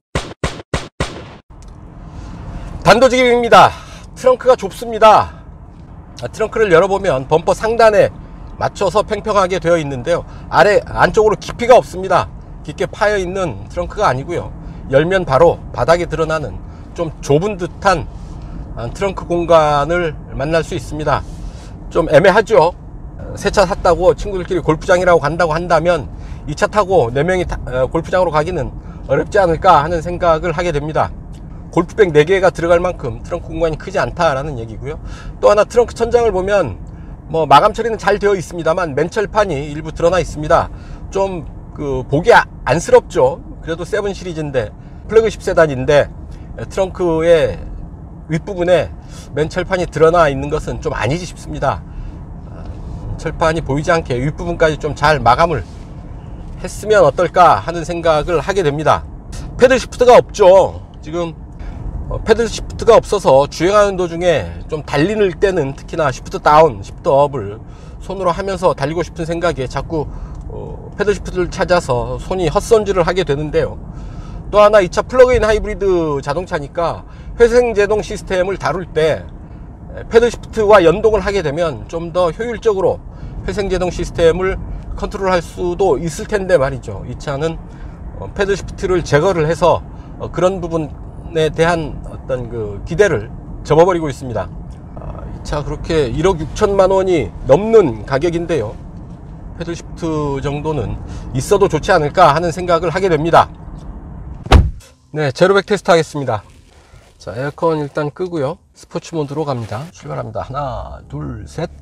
[SPEAKER 1] 단도직입입니다. 트렁크가 좁습니다. 트렁크를 열어보면 범퍼 상단에 맞춰서 팽팽하게 되어 있는데요, 안쪽으로 깊이가 없습니다. 깊게 파여 있는 트렁크가 아니고요, 열면 바로 바닥에 드러나는 좀 좁은 듯한 트렁크 공간을 만날 수 있습니다. 좀 애매하죠. 새 차 샀다고 친구들끼리 골프장이라고 간다고 한다면 이 차 타고 4명이 골프장으로 가기는 어렵지 않을까 하는 생각을 하게 됩니다. 골프백 4개가 들어갈 만큼 트렁크 공간이 크지 않다라는 얘기고요. 또 하나, 트렁크 천장을 보면 마감 처리는 잘 되어 있습니다만 맨철판이 일부 드러나 있습니다. 좀 보기 안쓰럽죠. 그래도 7 시리즈인데, 플래그십 세단인데 트렁크의 윗부분에 맨철판이 드러나 있는 것은 좀 아니지 싶습니다. 철판이 보이지 않게 윗부분까지 좀 잘 마감을 했으면 어떨까 하는 생각을 하게 됩니다. 패들 시프트가 없죠. 지금 패들 시프트가 없어서 주행하는 도중에 좀 달리는 때는 특히나 시프트 다운, 시프트 업을 손으로 하면서 달리고 싶은 생각에 자꾸 패들 시프트를 찾아서 손이 헛손질을 하게 되는데요. 또 하나, 이 차 플러그인 하이브리드 자동차니까 회생제동 시스템을 다룰 때 패들 시프트와 연동을 하게 되면 좀 더 효율적으로 회생제동 시스템을 컨트롤할 수도 있을 텐데 말이죠. 이 차는 패들 시프트를 제거를 해서 그런 부분에 대한 어떤 기대를 접어버리고 있습니다. 이 차 그렇게 1억 6천만 원이 넘는 가격인데요, 패들 시프트 정도는 있어도 좋지 않을까 하는 생각을 하게 됩니다. 네, 제로백 테스트 하겠습니다. 자, 에어컨 일단 끄고요, 스포츠 모드로 갑니다. 출발합니다. 하나, 둘, 셋.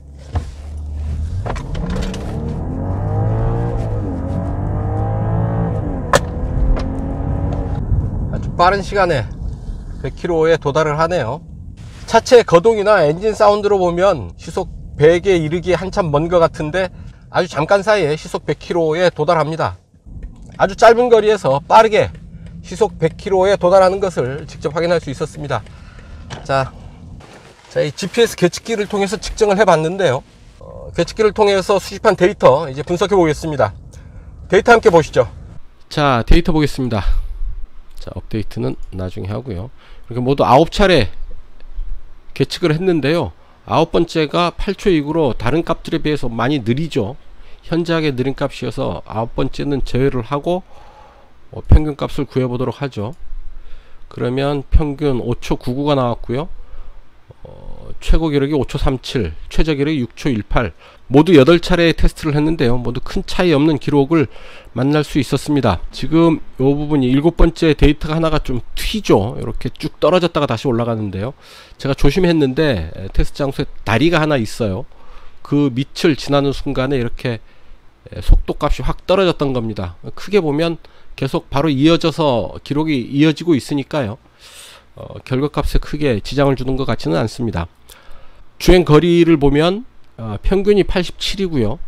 [SPEAKER 1] 아주 빠른 시간에 100km에 도달을 하네요. 차체 거동이나 엔진 사운드로 보면 시속 100에 이르기에 한참 먼 것 같은데 아주 잠깐 사이에 시속 100km에 도달합니다. 아주 짧은 거리에서 빠르게 시속 100km에 도달하는 것을 직접 확인할 수 있었습니다. 자, 이 GPS 계측기를 통해서 측정을 해 봤는데요, 계측기를 통해서 수집한 데이터 이제 분석해 보겠습니다. 데이터 함께 보시죠. 자, 데이터 보겠습니다. 자, 업데이트는 나중에 하고요. 이렇게 모두 9차례 계측을 했는데요, 9번째가 8초 이후로 다른 값들에 비해서 많이 느리죠. 현저하게 느린 값이어서 9번째는 제외를 하고 평균 값을 구해 보도록 하죠. 그러면 평균 5초 99가 나왔고요, 최고 기록이 5초 37, 최저 기록이 6초 18. 모두 8차례 테스트를 했는데요, 모두 큰 차이 없는 기록을 만날 수 있었습니다. 지금 이 부분이 7번째 데이터가 하나가 좀 튀죠. 이렇게 쭉 떨어졌다가 다시 올라가는데요, 제가 조심했는데 테스트 장소에 다리가 하나 있어요. 그 밑을 지나는 순간에 이렇게 속도 값이 확 떨어졌던 겁니다. 크게 보면 계속 바로 이어져서 기록이 이어지고 있으니까요, 결과값에 크게 지장을 주는 것 같지는 않습니다. 주행 거리를 보면 평균이 87이고요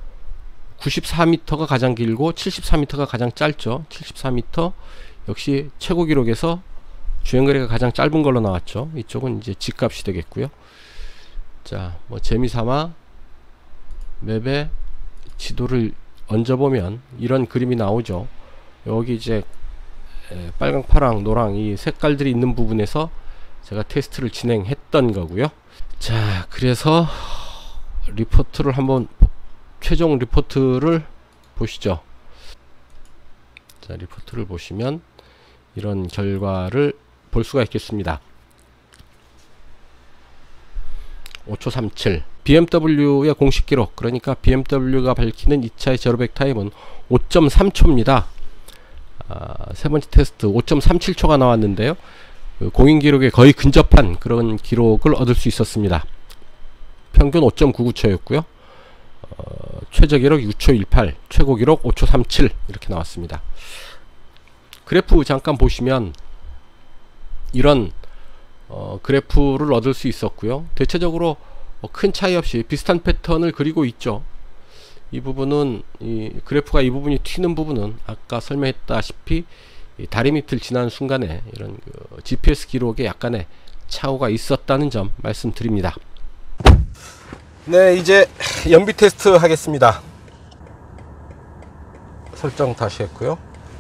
[SPEAKER 1] 94m가 가장 길고 74m가 가장 짧죠. 74m 역시 최고 기록에서 주행거리가 가장 짧은 걸로 나왔죠. 이쪽은 이제 G값이 되겠고요. 자, 재미삼아 맵에 지도를 얹어보면 이런 그림이 나오죠. 여기 이제 빨강, 파랑, 노랑 이 색깔들이 있는 부분에서 제가 테스트를 진행했던 거고요. 자, 그래서 리포트를 한번 최종 리포트를 보시죠. 자, 리포트를 보시면 이런 결과를 볼 수가 있겠습니다. 5초 37 BMW의 공식 기록, 그러니까 BMW가 밝히는 2차의 제로백 타임은 5.3초입니다. 세 번째 테스트 5.37초가 나왔는데요. 그 공인 기록에 거의 근접한 그런 기록을 얻을 수 있었습니다. 평균 5.99초였고요. 최저 기록 6초 18, 최고 기록 5초 37 이렇게 나왔습니다. 그래프 잠깐 보시면 이런 그래프를 얻을 수 있었고요. 대체적으로 큰 차이 없이 비슷한 패턴을 그리고 있죠. 이 부분은 이 그래프가 이 부분이 튀는 부분은 아까 설명했다시피 이 다리 밑을 지난 순간에 이런 그 GPS 기록에 약간의 착오가 있었다는 점 말씀드립니다. 네, 이제 연비 테스트 하겠습니다. 설정 다시 했고요.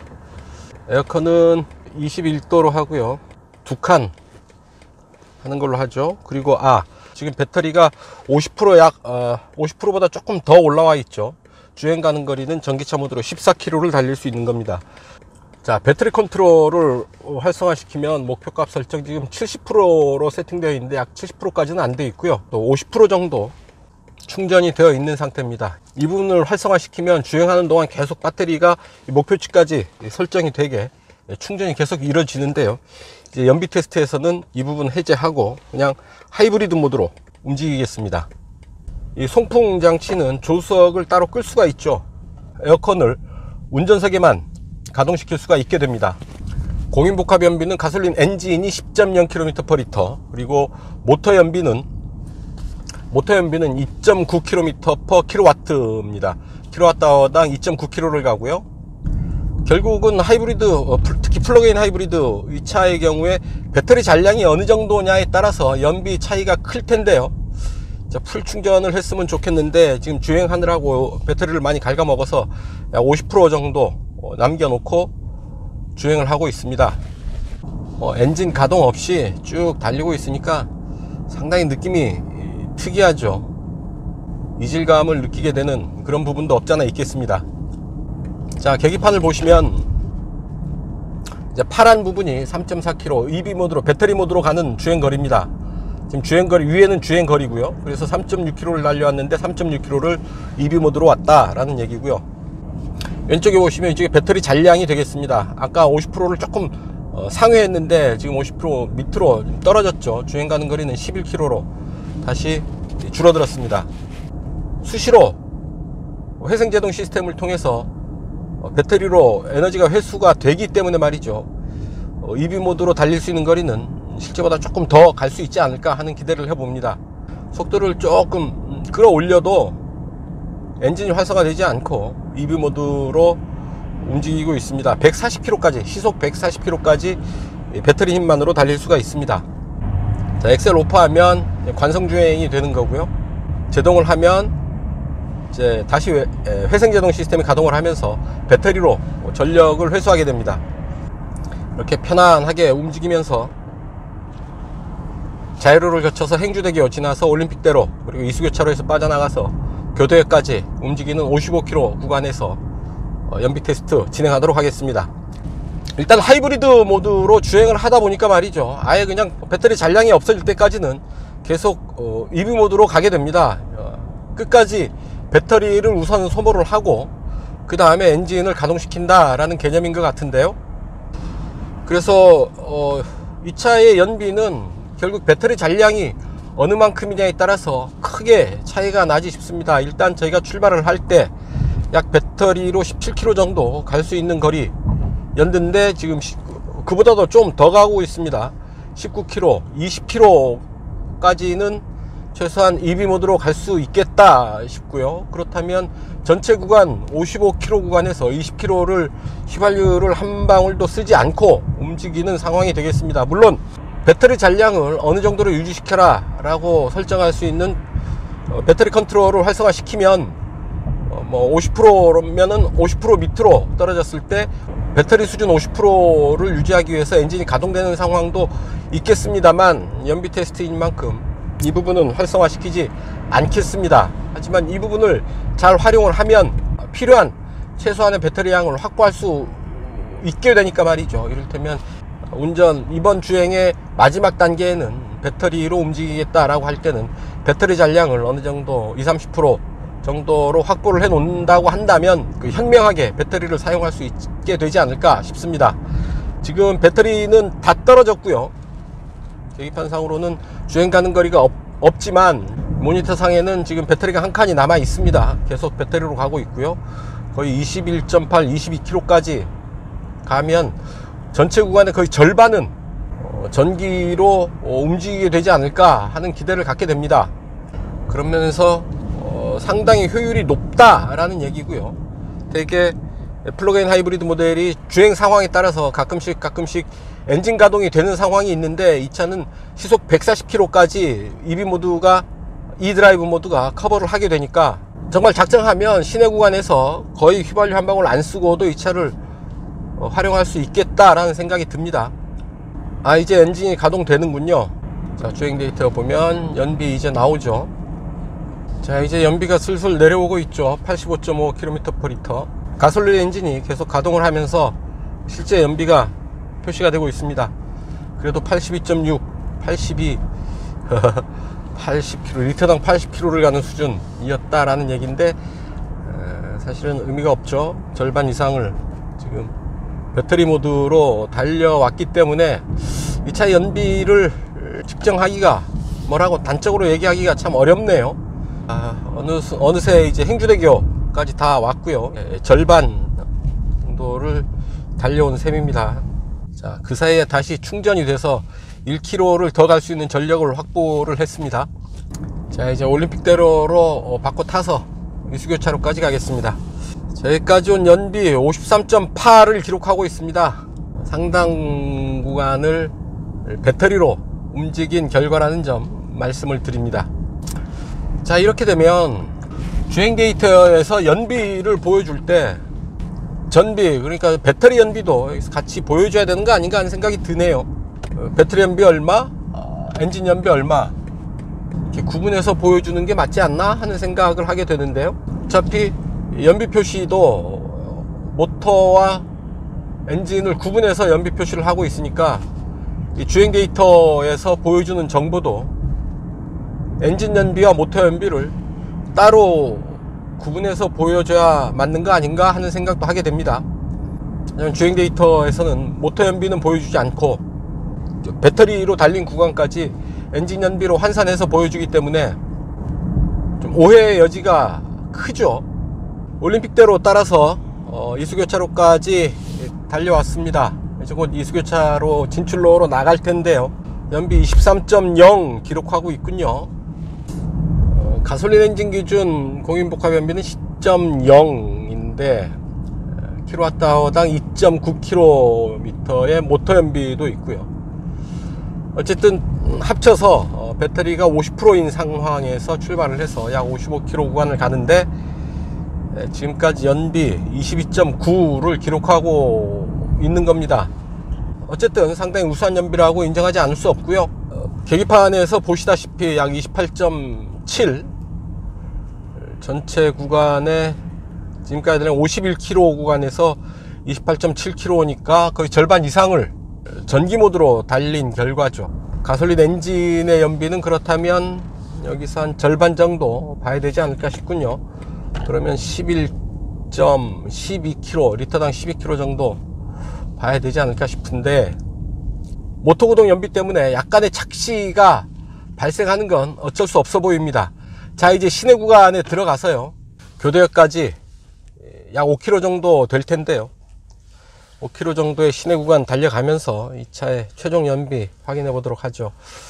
[SPEAKER 1] 에어컨은 21도로 하고요. 2칸 하는 걸로 하죠. 그리고 지금 배터리가 50% 약 50%보다 조금 더 올라와 있죠. 주행 가는 거리는 전기차 모드로 14km를 달릴 수 있는 겁니다. 자, 배터리 컨트롤을 활성화시키면 목표값 설정 지금 70%로 세팅되어 있는데 약 70%까지는 안 되어 있고요. 또 50% 정도 충전이 되어 있는 상태입니다. 이 부분을 활성화시키면 주행하는 동안 계속 배터리가 목표치까지 설정이 되게 충전이 계속 이루어지는데요. 이제 연비 테스트에서는 이 부분 해제하고 그냥 하이브리드 모드로 움직이겠습니다. 이 송풍 장치는 조수석을 따로 끌 수가 있죠. 에어컨을 운전석에만 가동시킬 수가 있게 됩니다. 공인복합 연비는 가솔린 엔진이 10.0km/L, 그리고 모터 연비는 2.9km/kW입니다. kWh당 2.9km를 가고요. 결국은 하이브리드, 특히 플러그인 하이브리드 이 차의 경우에 배터리 잔량이 어느 정도냐에 따라서 연비 차이가 클 텐데요. 자, 풀 충전을 했으면 좋겠는데 지금 주행하느라고 배터리를 많이 갉아먹어서 50% 정도 남겨놓고 주행을 하고 있습니다. 엔진 가동 없이 쭉 달리고 있으니까 상당히 느낌이 특이하죠. 이질감을 느끼게 되는 그런 부분도 없잖아 있겠습니다. 자, 계기판을 보시면 이제 파란 부분이 3.4km EV 모드로, 배터리 모드로 가는 주행거리입니다. 지금 주행거리, 위에는 주행거리고요. 그래서 3.6km를 달려왔는데 3.6km를 EV 모드로 왔다라는 얘기고요. 왼쪽에 보시면 이쪽에 배터리 잔량이 되겠습니다. 아까 50%를 조금 상회했는데 지금 50% 밑으로 떨어졌죠. 주행 가는 거리는 11km로 다시 줄어들었습니다. 수시로 회생제동 시스템을 통해서 배터리로 에너지가 회수가 되기 때문에 말이죠. EV 모드로 달릴 수 있는 거리는 실제보다 조금 더 갈 수 있지 않을까 하는 기대를 해봅니다. 속도를 조금 끌어올려도 엔진이 활성화되지 않고 EV 모드로 움직이고 있습니다. 140km까지, 시속 140km까지 배터리 힘만으로 달릴 수가 있습니다. 자, 엑셀 오프하면 관성주행이 되는 거고요. 제동을 하면 이제 다시 회생제동 시스템이 가동을 하면서 배터리로 전력을 회수하게 됩니다. 이렇게 편안하게 움직이면서 자이로를 거쳐서 행주대교 지나서 올림픽대로, 그리고 이수교차로에서 빠져나가서 교도역까지 움직이는 55km 구간에서 연비 테스트 진행하도록 하겠습니다. 일단 하이브리드 모드로 주행을 하다 보니까 말이죠, 아예 그냥 배터리 잔량이 없어질 때까지는 계속 EV 모드로 가게 됩니다. 끝까지 배터리를 우선 소모를 하고 그 다음에 엔진을 가동시킨다 라는 개념인 것 같은데요. 그래서 이 차의 연비는 결국 배터리 잔량이 어느 만큼이냐에 따라서 크게 차이가 나지 싶습니다. 일단 저희가 출발을 할 때 약 배터리로 17km 정도 갈 수 있는 거리 였는데 지금 그보다도 좀 더 가고 있습니다. 19km, 20km까지는 최소한 EV 모드로 갈 수 있겠다 싶고요. 그렇다면 전체 구간 55km 구간에서 20km를 휘발유를 한 방울도 쓰지 않고 움직이는 상황이 되겠습니다. 물론 배터리 잔량을 어느 정도로 유지시켜라 라고 설정할 수 있는 배터리 컨트롤을 활성화시키면 뭐 50%면은 50% 밑으로 떨어졌을 때 배터리 수준 50%를 유지하기 위해서 엔진이 가동되는 상황도 있겠습니다만, 연비 테스트인 만큼 이 부분은 활성화시키지 않겠습니다. 하지만 이 부분을 잘 활용을 하면 필요한 최소한의 배터리 양을 확보할 수 있게 되니까 말이죠. 이를테면 운전 이번 주행의 마지막 단계에는 배터리로 움직이겠다라고 할 때는 배터리 잔량을 어느 정도 20-30% 정도로 확보를 해 놓는다고 한다면 현명하게 배터리를 사용할 수 있게 되지 않을까 싶습니다. 지금 배터리는 다 떨어졌고요. 계기판상으로는 주행 가는 거리가 없지만 모니터상에는 지금 배터리가 한 칸이 남아 있습니다. 계속 배터리로 가고 있고요. 거의 21.8, 22km까지 가면 전체 구간의 거의 절반은 전기로 움직이게 되지 않을까 하는 기대를 갖게 됩니다. 그런 면에서 상당히 효율이 높다라는 얘기고요. 되게 플러그인 하이브리드 모델이 주행 상황에 따라서 가끔씩 엔진 가동이 되는 상황이 있는데, 이 차는 시속 140km까지 e드라이브 모드가 커버를 하게 되니까 정말 작정하면 시내 구간에서 거의 휘발유 한 방울 안 쓰고도 이 차를 활용할 수 있겠다라는 생각이 듭니다. 이제 엔진이 가동되는군요. 자, 주행 데이터 보면 연비 이제 나오죠. 자, 이제 연비가 슬슬 내려오고 있죠. 85.5km/L. 가솔린 엔진이 계속 가동을 하면서 실제 연비가 표시가 되고 있습니다. 그래도 82.6, 82 80km, 리터당 80km를 가는 수준이었다라는 얘기인데, 사실은 의미가 없죠. 절반 이상을 지금 배터리 모드로 달려왔기 때문에 이 차 연비를 측정하기가, 뭐라고 단적으로 얘기하기가 참 어렵네요. 어느새 이제 행주대교까지 다 왔고요. 절반 정도를 달려온 셈입니다. 자, 그 사이에 다시 충전이 돼서 1km를 더 갈 수 있는 전력을 확보를 했습니다. 자, 이제 올림픽대로로 바꿔 타서 이수교차로까지 가겠습니다. 자, 여기까지 온 연비 53.8을 기록하고 있습니다. 상당 구간을 배터리로 움직인 결과라는 점 말씀을 드립니다. 자, 이렇게 되면 주행 데이터에서 연비를 보여줄 때 전비, 그러니까 배터리 연비도 같이 보여줘야 되는 거 아닌가 하는 생각이 드네요. 배터리 연비 얼마, 엔진 연비 얼마, 이렇게 구분해서 보여주는 게 맞지 않나 하는 생각을 하게 되는데요. 어차피 연비 표시도 모터와 엔진을 구분해서 연비 표시를 하고 있으니까 이 주행 데이터에서 보여주는 정보도 엔진 연비와 모터 연비를 따로 구분해서 보여줘야 맞는 거 아닌가 하는 생각도 하게 됩니다. 주행 데이터에서는 모터 연비는 보여주지 않고 배터리로 달린 구간까지 엔진 연비로 환산해서 보여주기 때문에 좀 오해의 여지가 크죠. 올림픽대로 따라서 이수교차로까지 달려왔습니다. 이제 곧 이수교차로 진출로로 나갈 텐데요. 연비 23.0 기록하고 있군요. 가솔린 엔진 기준 공인복합 연비는 10.0인데 킬로와트아워당 2.9km의 모터 연비도 있고요. 어쨌든 합쳐서 배터리가 50%인 상황에서 출발을 해서 약 55km 구간을 가는데, 지금까지 연비 22.9를 기록하고 있는 겁니다. 어쨌든 상당히 우수한 연비라고 인정하지 않을 수 없고요. 계기판에서 보시다시피 약 28.7 전체 구간에 지금까지는 51km 구간에서 28.7km니까 거의 절반 이상을 전기 모드로 달린 결과죠. 가솔린 엔진의 연비는 그렇다면 여기서 한 절반 정도 봐야 되지 않을까 싶군요. 그러면 11.12km, 리터당 12km 정도 봐야 되지 않을까 싶은데, 모터구동 연비 때문에 약간의 착시가 발생하는 건 어쩔 수 없어 보입니다. 자, 이제 시내 구간에 들어가서요, 교대역까지 약 5km 정도 될 텐데요, 5km 정도의 시내 구간 달려가면서 이 차의 최종 연비 확인해 보도록 하죠.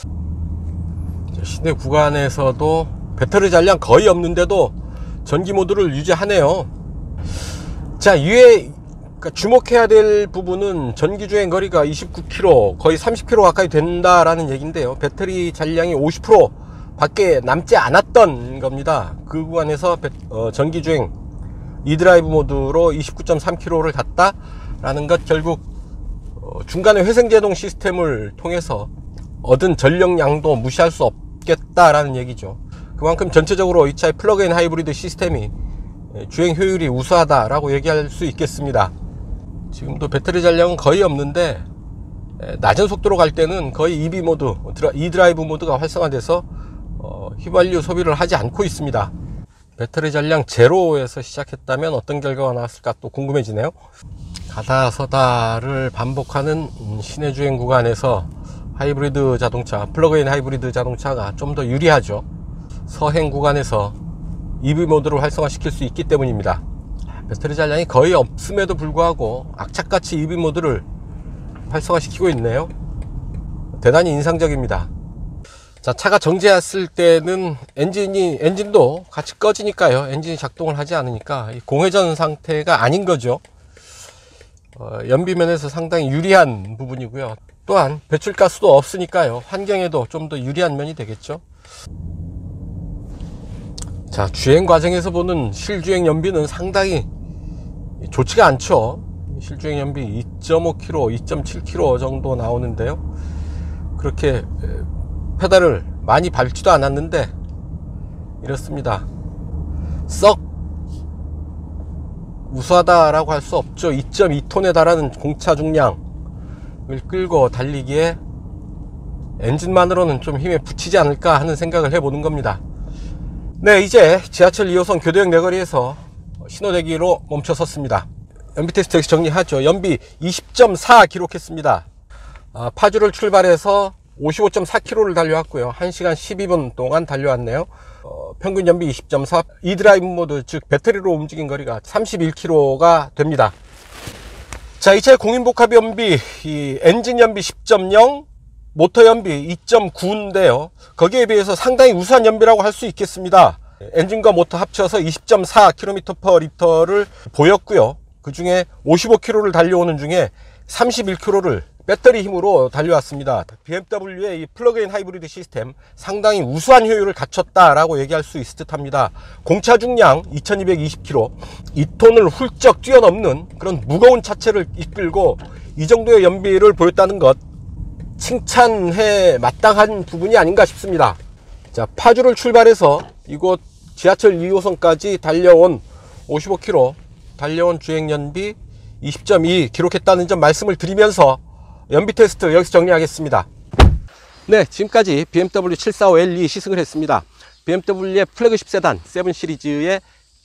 [SPEAKER 1] 시내 구간에서도 배터리 잔량 거의 없는데도 전기 모드를 유지하네요. 자, 위에 주목해야 될 부분은 전기 주행 거리가 29km, 거의 30km 가까이 된다라는 얘기인데요. 배터리 잔량이 50% 밖에 남지 않았던 겁니다. 그 구간에서 전기 주행 e드라이브 모드로 29.3km를 갔다라는 것, 결국 중간에 회생제동 시스템을 통해서 얻은 전력량도 무시할 수 없겠다라는 얘기죠. 그만큼 전체적으로 이 차의 플러그인 하이브리드 시스템이 주행 효율이 우수하다라고 얘기할 수 있겠습니다. 지금도 배터리 잔량은 거의 없는데 낮은 속도로 갈 때는 거의 EV 모드, e드라이브 모드가 활성화돼서 휘발유 소비를 하지 않고 있습니다. 배터리 잔량 제로에서 시작했다면 어떤 결과가 나왔을까 또 궁금해지네요. 가다 서다를 반복하는 시내 주행 구간에서 하이브리드 자동차, 플러그인 하이브리드 자동차가 좀 더 유리하죠. 서행 구간에서 EV 모드를 활성화시킬 수 있기 때문입니다. 배터리 잔량이 거의 없음에도 불구하고 악착같이 EV 모드를 활성화시키고 있네요. 대단히 인상적입니다. 자, 차가 정지했을 때는 엔진도 같이 꺼지니까요. 엔진이 작동을 하지 않으니까 공회전 상태가 아닌 거죠. 연비면에서 상당히 유리한 부분이고요. 또한 배출가스도 없으니까요. 환경에도 좀 더 유리한 면이 되겠죠. 자, 주행 과정에서 보는 실주행 연비는 상당히 좋지가 않죠. 실주행 연비 2.5km, 2.7km 정도 나오는데요. 그렇게 페달을 많이 밟지도 않았는데 이렇습니다. 썩 우수하다라고 할 수 없죠. 2.2톤에 달하는 공차 중량을 끌고 달리기에 엔진만으로는 좀 힘에 부치지 않을까 하는 생각을 해보는 겁니다. 네, 이제 지하철 2호선 교대역 내거리에서 신호대기로 멈춰섰습니다. 연비 테스트 여기서 정리하죠. 연비 20.4 기록했습니다. 파주를 출발해서 55.4km를 달려왔고요. 1시간 12분 동안 달려왔네요. 평균 연비 20.4, e드라이브 모드, 즉 배터리로 움직인 거리가 31km가 됩니다. 자, 이 차의 공인복합 연비, 이 엔진 연비 10.0, 모터 연비 2.9인데요. 거기에 비해서 상당히 우수한 연비라고 할 수 있겠습니다. 엔진과 모터 합쳐서 20.4km/L를 보였고요. 그 중에 55km를 달려오는 중에 31km를 배터리 힘으로 달려왔습니다. BMW의 이 플러그인 하이브리드 시스템 상당히 우수한 효율을 갖췄다라고 얘기할 수 있을 듯 합니다. 공차 중량 2220kg, 2톤을 훌쩍 뛰어넘는 그런 무거운 차체를 이끌고 이 정도의 연비를 보였다는 것, 칭찬해 마땅한 부분이 아닌가 싶습니다. 자, 파주를 출발해서 이곳 지하철 2호선까지 달려온 55km 달려온 주행연비 20.2 기록했다는 점 말씀을 드리면서 연비 테스트 여기서 정리하겠습니다. 네, 지금까지 BMW 745L2 시승을 했습니다. BMW의 플래그십 세단 7 시리즈에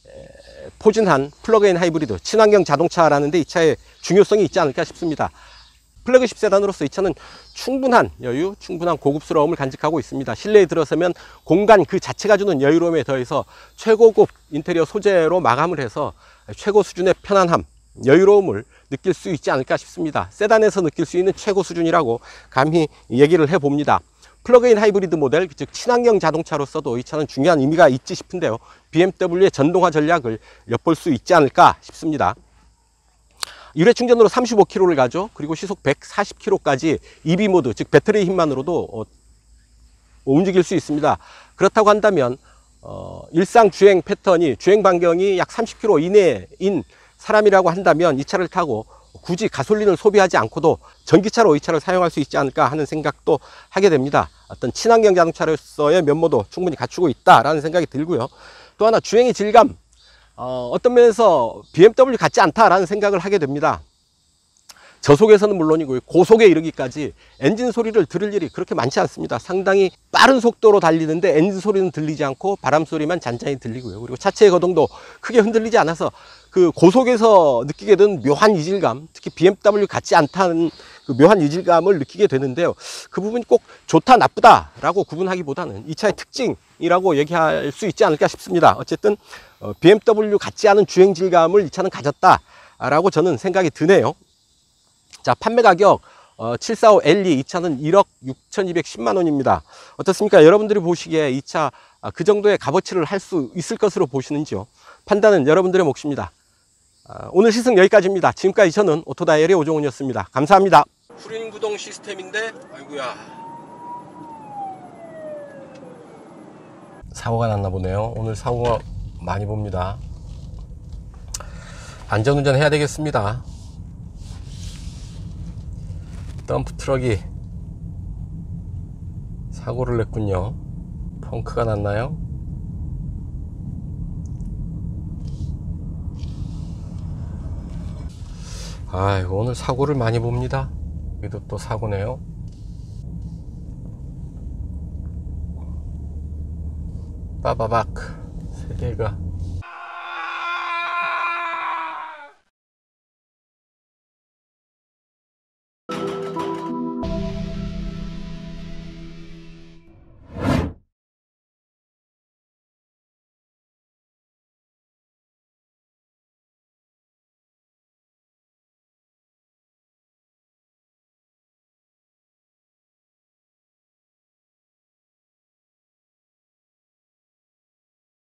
[SPEAKER 1] 포진한 플러그인 하이브리드 친환경 자동차라는 데 이 차의 중요성이 있지 않을까 싶습니다. 플래그십 세단으로서 이 차는 충분한 여유, 충분한 고급스러움을 간직하고 있습니다. 실내에 들어서면 공간 그 자체가 주는 여유로움에 더해서 최고급 인테리어 소재로 마감을 해서 최고 수준의 편안함, 여유로움을 느낄 수 있지 않을까 싶습니다. 세단에서 느낄 수 있는 최고 수준이라고 감히 얘기를 해봅니다. 플러그인 하이브리드 모델, 즉 친환경 자동차로서도 이 차는 중요한 의미가 있지 싶은데요. BMW의 전동화 전략을 엿볼 수 있지 않을까 싶습니다. 유례 충전으로 35km를 가죠. 그리고 시속 140km까지 EV 모드, 즉 배터리 힘만으로도 움직일 수 있습니다. 그렇다고 한다면 일상 주행 패턴이, 주행 반경이 약 30km 이내인 사람이라고 한다면 이 차를 타고 굳이 가솔린을 소비하지 않고도 전기차로 이 차를 사용할 수 있지 않을까 하는 생각도 하게 됩니다. 어떤 친환경 자동차로서의 면모도 충분히 갖추고 있다라는 생각이 들고요. 또 하나, 주행의 질감, 어떤 면에서 BMW 같지 않다라는 생각을 하게 됩니다. 저속에서는 물론이고 고속에 이르기까지 엔진 소리를 들을 일이 그렇게 많지 않습니다. 상당히 빠른 속도로 달리는데 엔진 소리는 들리지 않고 바람 소리만 잔잔히 들리고요. 그리고 차체의 거동도 크게 흔들리지 않아서 그 고속에서 느끼게 되는 묘한 이질감, 특히 BMW 같지 않다는 그 묘한 이질감을 느끼게 되는데요. 그 부분이 꼭 좋다 나쁘다 라고 구분하기보다는 이 차의 특징이라고 얘기할 수 있지 않을까 싶습니다. 어쨌든 BMW 같지 않은 주행 질감을 이 차는 가졌다 라고 저는 생각이 드네요. 자, 판매 가격 745L2 이 차는 1억 6,210만 원입니다. 어떻습니까? 여러분들이 보시기에 이 차 그 정도의 값어치를 할 수 있을 것으로 보시는지요? 판단은 여러분들의 몫입니다. 오늘 시승 여기까지입니다. 지금까지 저는 오토다이얼의 오종훈이었습니다. 감사합니다. 후륜 구동 시스템인데, 아이고야, 사고가 났나 보네요. 오늘 사고가 많이 봅니다. 안전운전 해야 되겠습니다. 덤프 트럭이 사고를 냈군요. 펑크가 났나요? 아이고, 오늘 사고를 많이 봅니다. 여기도 또 사고네요. 빠바박 3개가